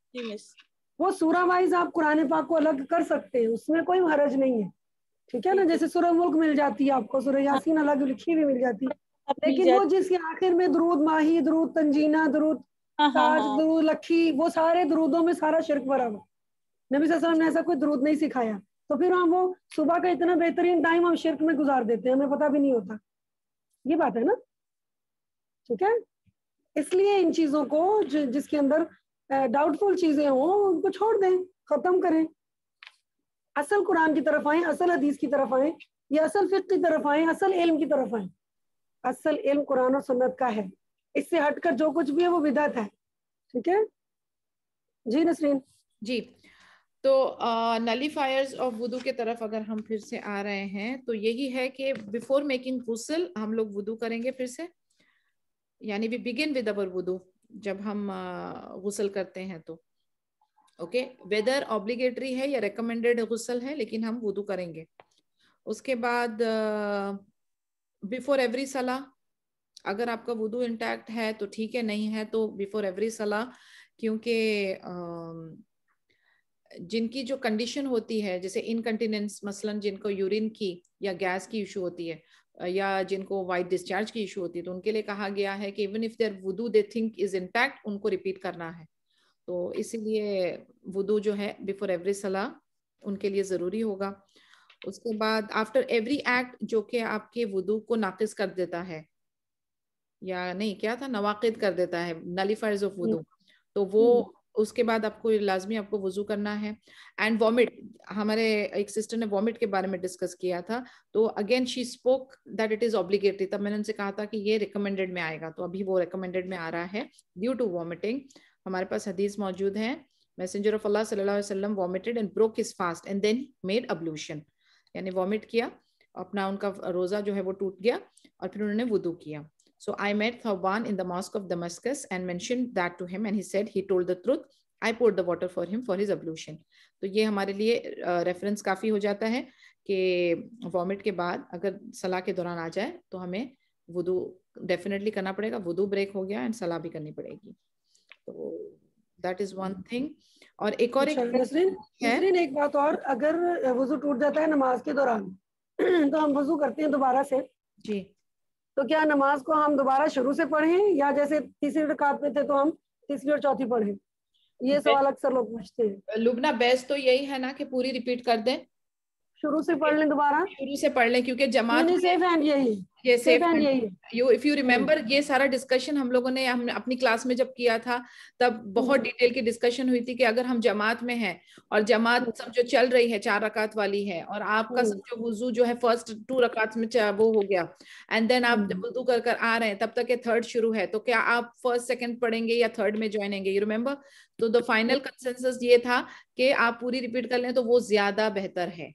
Speaker 10: वो सूरा वाइज आप कुरान पाक को अलग कर सकते हैं, उसमें कोई हरज नहीं है. ठीक है ना? जैसे सूरह मुल्क मिल जाती है आपको, सूरह यासीन अलग लिखी हुई मिल जाती है, लेकिन वो जिसके आखिर में दुरूद माही, दुरूद तंजीना, दुरूद ताज, दुरूद, लखी, वो सारे दुरूदों में सारा शिर्क भरा हुआ। नबी सल्लल्लाहु अलैहि वसल्लम ने ऐसा कोई दुरूद नहीं सिखाया, तो फिर हम वो सुबह का इतना बेहतरीन टाइम हम शिर्क में गुजार देते हैं, हमें पता भी नहीं होता। ये बात है ना, ठीक है। इसलिए इन चीजों को जिसके अंदर डाउटफुल चीजें हों उनको छोड़ दें, खत्म करें, असल कुरान की तरफ आए, असल हदीस की तरफ आए, या असल फिक्र की तरफ आए, असल इल्म की तरफ आए। असल इल्म कुरान और सुन्नत का है, इससे हटकर जो कुछ भी है वो बिदअत है, ठीक है जी नसरीन
Speaker 1: जी। तो नलीफायर्स ऑफ वुदू के तरफ अगर हम फिर से आ रहे हैं तो यही है कि बिफोर मेकिंग गुस्ल हम लोग वुदू करेंगे फिर से, यानी वी बिगिन विद अवर वुदू जब हम गुस्ल करते हैं तो ओके, वेदर ऑब्लिगेटरी है या रिकमेंडेड गुस्ल है, लेकिन हम वुदू करेंगे। उसके बाद बिफोर एवरी सलाह, अगर आपका वुदू इंटैक्ट है तो ठीक है, नहीं है तो बिफोर एवरी सलाह, क्योंकि जिनकी जो कंडीशन होती है जैसे इनकंटिनेंस, मसलन जिनको यूरिन की या गैस की इशू होती है या जिनको वाइट डिस्चार्ज की इशू होती है, तो उनके लिए कहा गया है कि इवन इफ देयर वुदू दे थिंक इज इंटैक्ट, उनको रिपीट करना है। तो इसीलिए वुदू जो है बिफोर एवरी सलाह उनके लिए जरूरी होगा। उसके बाद आफ्टर एवरी एक्ट जो कि आपके वुदू को नाकिस कर देता है, या नहीं क्या था, नवाकिद कर देता है, नलीफायर्स ऑफ वुदू, तो वो उसके बाद आपको लाजमी आपको वुजू करना है। एंड वॉमिट, हमारे एक सिस्टर ने वॉमिट के बारे में डिस्कस किया था, तो again she spoke that it is obligatory, तब मैंने उनसे कहा था कि ये रिकमेंडेड में आएगा, तो अभी वो रिकमेंडेड में आ रहा है ड्यू टू वॉमिटिंग। हमारे पास हदीस मौजूद है, मैसेंजर ऑफ अल्लाह सल्लल्लाहु अलैहि वसल्लम vomited and broke his fast and then made ablution, यानी वॉमिट किया, अपना उनका रोजा जो है वो टूट गया और फिर उन्होंने वुदू किया। So I met Thawban in the mosque of Damascus and mentioned that to him, and he said he told the truth. I poured the water for him for his ablution. तो ये हमारे लिए रेफरेंस काफी हो जाता है कि vomit के बाद अगर सलाह के दौरान आ जाए तो हमें वुदू डेफिनेटली करना पड़ेगा, वुदू ब्रेक हो गया एंड सलाह भी करनी पड़ेगी। तो दैट इज वन थिंग। और एक और
Speaker 10: नसरीन एक बात और, अगर वुजू टूट जाता है नमाज के दौरान तो हम वुजू करते हैं दोबारा से
Speaker 1: जी,
Speaker 10: तो क्या नमाज को हम दोबारा शुरू से पढ़ें या जैसे तीसरी रकात में थे तो हम तीसरी और चौथी पढ़ें? ये सवाल अक्सर लोग पूछते हैं।
Speaker 1: लुबना बेस्ट तो यही है ना कि पूरी रिपीट कर दें,
Speaker 10: शुरू से पढ़ लें, दोबारा
Speaker 1: शुरू से पढ़ लें, क्योंकि जमात
Speaker 10: सेफ हैंड यही,
Speaker 1: ये सेफ हैंड यही। यू इफ यू रिमेम्बर ये सारा डिस्कशन हम लोगों ने हमने अपनी क्लास में जब किया था तब बहुत डिटेल की डिस्कशन हुई थी कि अगर हम जमात में हैं और जमात सब जो चल रही है 4 रकात वाली है और आपका सब जो वुजू जो है फर्स्ट 2 रकात में वो हो गया एंड देन आप वुजू कर कर आ रहे हैं, तब तक ये थर्ड शुरू है, तो क्या आप फर्स्ट सेकंड पढ़ेंगे या थर्ड में ज्वाइन होंगे? You remember? तो द फाइनल कंसेंसस ये था कि आप पूरी रिपीट कर लें तो वो ज्यादा बेहतर है।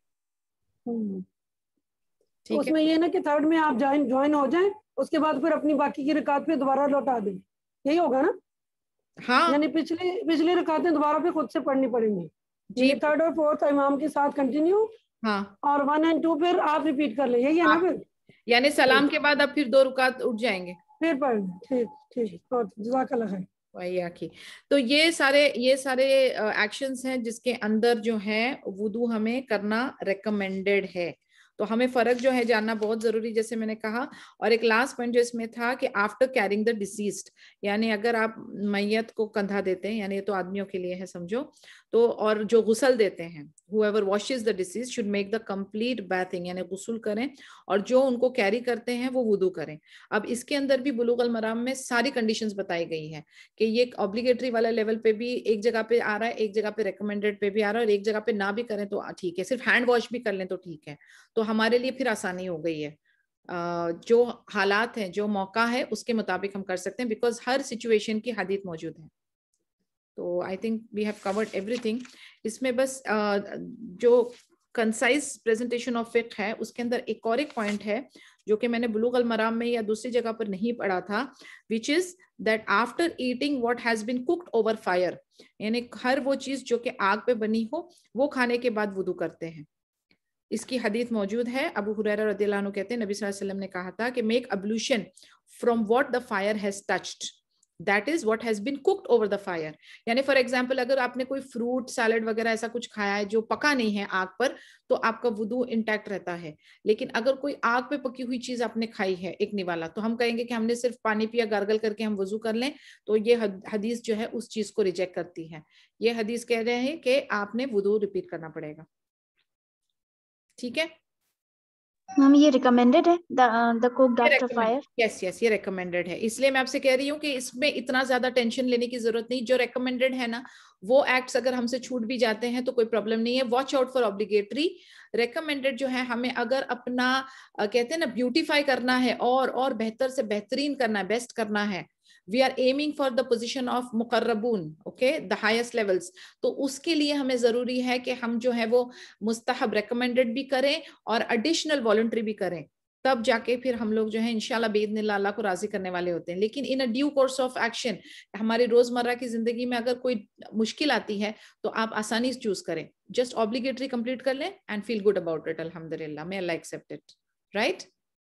Speaker 10: तो उसमें ये ना कि थर्ड में आप ज्वाइन हो जाएं, उसके बाद फिर अपनी बाकी की रकात पे दोबारा लौटा दें, यही होगा ना?
Speaker 1: हाँ,
Speaker 10: यानी पिछली रकातें दोबारा पे खुद से पढ़नी पड़ेंगी जी, थर्ड और फोर्थ इमाम के साथ कंटिन्यू,
Speaker 1: हाँ,
Speaker 10: और 1 और 2 फिर आप रिपीट कर लें, यही है ना? फिर
Speaker 1: यानी सलाम के बाद अब फिर 2 रकात उठ जाएंगे,
Speaker 10: फिर पढ़ लें। ठीक ठीक, जज़ाकल्लाह खैर।
Speaker 1: तो ये सारे एक्शंस हैं जिसके अंदर जो है वुदू हमें करना रेकमेंडेड है। तो हमें फर्क जो है जानना बहुत जरूरी, जैसे मैंने कहा। और एक लास्ट पॉइंट जो इसमें था कि आफ्टर कैरिंग द डिसीज्ड, यानी अगर आप मैयत को कंधा देते हैं, यानी ये तो आदमियों के लिए है समझो, तो और जो गुस्ल देते हैं, whoever washes the deceased should make the complete bathing, यानी गुस्ल करें, और जो उनको कैरी करते हैं वो वुदू करें। अब इसके अंदर भी बुलूगुल मराम में सारी कंडीशंस बताई गई है कि ये ऑब्लिगेटरी वाला लेवल पे भी एक जगह पे आ रहा है, एक जगह पे रिकमेंडेड पे भी आ रहा है, और एक जगह पे ना भी करें तो ठीक है, सिर्फ हैंड वॉश भी कर लें तो ठीक है। तो हमारे लिए फिर आसानी हो गई है, जो हालात हैं, जो मौका है उसके मुताबिक हम कर सकते हैं, बिकॉज हर सिचुएशन की हदीत मौजूद है। तो I think we have covered everything. इसमें बस जो कंसाइज प्रेजेंटेशन ऑफ फिक्र है उसके अंदर एक पॉइंट है जो कि मैंने बुलूगुल मराम में या दूसरी जगह पर नहीं पढ़ा था, which is that after eating what has been cooked over fire, यानी हर वो चीज जो कि आग पे बनी हो वो खाने के बाद वुदू करते हैं। इसकी हदीस मौजूद है, अबू हुरैरा रज़ियल्लाहु अन्हु कहते हैं नबी सल्लल्लाहु अलैहि वसल्लम ने कहा था कि make ablution from what the fire has touched, that is what has been cooked over the fire. यानी फॉर एग्जांपल अगर आपने कोई फ्रूट सैलेड वगैरह ऐसा कुछ खाया है जो पका नहीं है आग पर, तो आपका वुदू इंटैक्ट रहता है। लेकिन अगर कोई आग पे पकी हुई चीज आपने खाई है एक निवाला, तो हम कहेंगे कि हमने सिर्फ पानी पिया, गार्गल करके हम वुजू कर लें, तो ये हदीस जो है उस चीज को रिजेक्ट करती है। ये हदीस कह रहे हैं कि आपने वुदू रिपीट करना पड़ेगा। ठीक है
Speaker 4: मैम, ये रिकमेंडेड है the cooked after fire?
Speaker 1: Yes yes, ये रिकमेंडेड है। इसलिए मैं आपसे कह रही हूँ कि इसमें इतना ज्यादा टेंशन लेने की जरूरत नहीं। जो रिकमेंडेड है ना, वो एक्ट्स अगर हमसे छूट भी जाते हैं तो कोई प्रॉब्लम नहीं है। Watch out for obligatory. Recommended जो है, हमें अगर अपना कहते हैं ना ब्यूटीफाई करना है और बेहतर से बेहतरीन करना है, बेस्ट करना है, we are aiming for the position of मुकर्रबून, ओके, द हाईएस्ट लेवल्स, तो उसके लिए हमें जरूरी है कि हम जो है वो मुस्तहब रिकमेंडेड भी करें और एडिशनल वॉलंटरी भी करें, तब जाके फिर हम लोग जो है इंशाल्लाह बिइज़्निल्लाह अल्लाह को राजी करने वाले होते हैं। लेकिन in a due course of action, हमारी रोजमर्रा की जिंदगी में अगर कोई मुश्किल आती है तो आप आसानी से चूज करें, जस्ट ऑब्लिगेटरी कंप्लीट कर लें and feel good about it. अल्हम्दुलिल्लाह, may Allah accept it, right?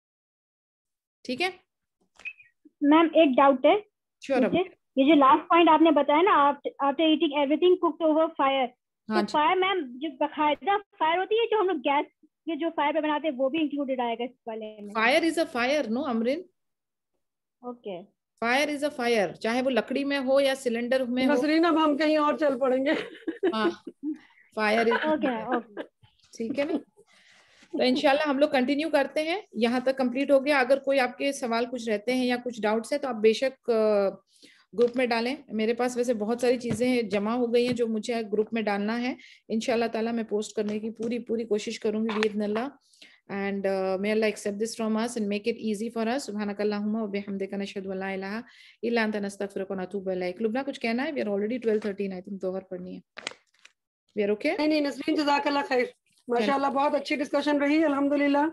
Speaker 1: ठीक है
Speaker 6: मैम, एक डाउट है।
Speaker 1: Sure,
Speaker 6: ये जो लास्ट पॉइंट आपने बताया ना, after eating everything cooked over fire, तो फायर मैम जो बकायदा फायर होती है जो हम लोग गैस ये जो फायर पे बनाते हैं वो भी इंक्लूडेड आएगा इस वाले में? Fire
Speaker 1: is a fire, no Amreen.
Speaker 6: Okay,
Speaker 1: fire is a fire, चाहे वो लकड़ी में हो या सिलेंडर में हो।
Speaker 10: नसरीन, अब हम कहीं और चल पड़ेंगे।
Speaker 1: हाँ, फायर इज
Speaker 6: ओके।
Speaker 1: ठीक है ना। तो इंशाल्लाह हम लोग कंटिन्यू करते हैं, यहाँ तक कंप्लीट हो गया। अगर कोई आपके सवाल कुछ रहते हैं या कुछ डाउट्स है तो आप बेशक ग्रुप में डालें। मेरे पास वैसे बहुत सारी चीजें जमा हो गई हैं जो मुझे ग्रुप में डालना है। इंशाल्लाह ताला मैं पोस्ट करने की पूरी कोशिश करूंगी बिइज़्निल्लाह। and may Allah accept this from us and make it easy for us. Subhanakallahumma wa bihamdika nashhadu an la ilaha illa anta nastaghfiruka wa natubu ilaik. Lubna कुछ कहना है? We are already 12:13, I think दोहर पढ़नी है। We are okay?
Speaker 10: नहीं नसरीन, जज़ाकल्लाह खैर, माशाल्लाह बहुत अच्छी डिस्कशन रही, अल्हम्दुलिल्लाह।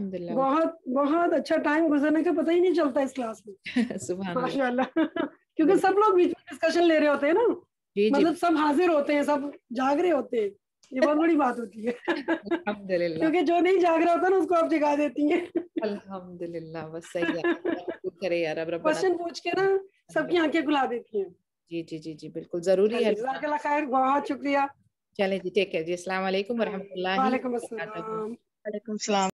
Speaker 10: बहुत अच्छा टाइम गुजरने का पता ही नहीं चलता इस क्लास में। सुभान अल्लाह, माशाल्लाह। क्योंकि सब लोग बीच में डिस्कशन ले रहे होते हैं ना, मतलब सब हाजिर होते हैं, सब जाग रहे होते हैं, ये बहुत बड़ी बात होती है। क्योंकि जो नहीं जाग रहा होता ना उसको आप जगा देती हैं।
Speaker 1: अल्हम्दुलिल्लाह, बस सही है। करे यार, अब
Speaker 10: क्वेश्चन पूछ के ना सबकी आंखें खुला देती हैं।
Speaker 1: जी बिल्कुल जरूरी है।
Speaker 10: जज़ाकल्लाह खैर, बहुत शुक्रिया।
Speaker 1: चलें जी, टेक केयर जी, अस्सलाम वालेकुम व रहमतुल्लाहि व बरकातहू।
Speaker 10: वालेकुम अस्सलाम।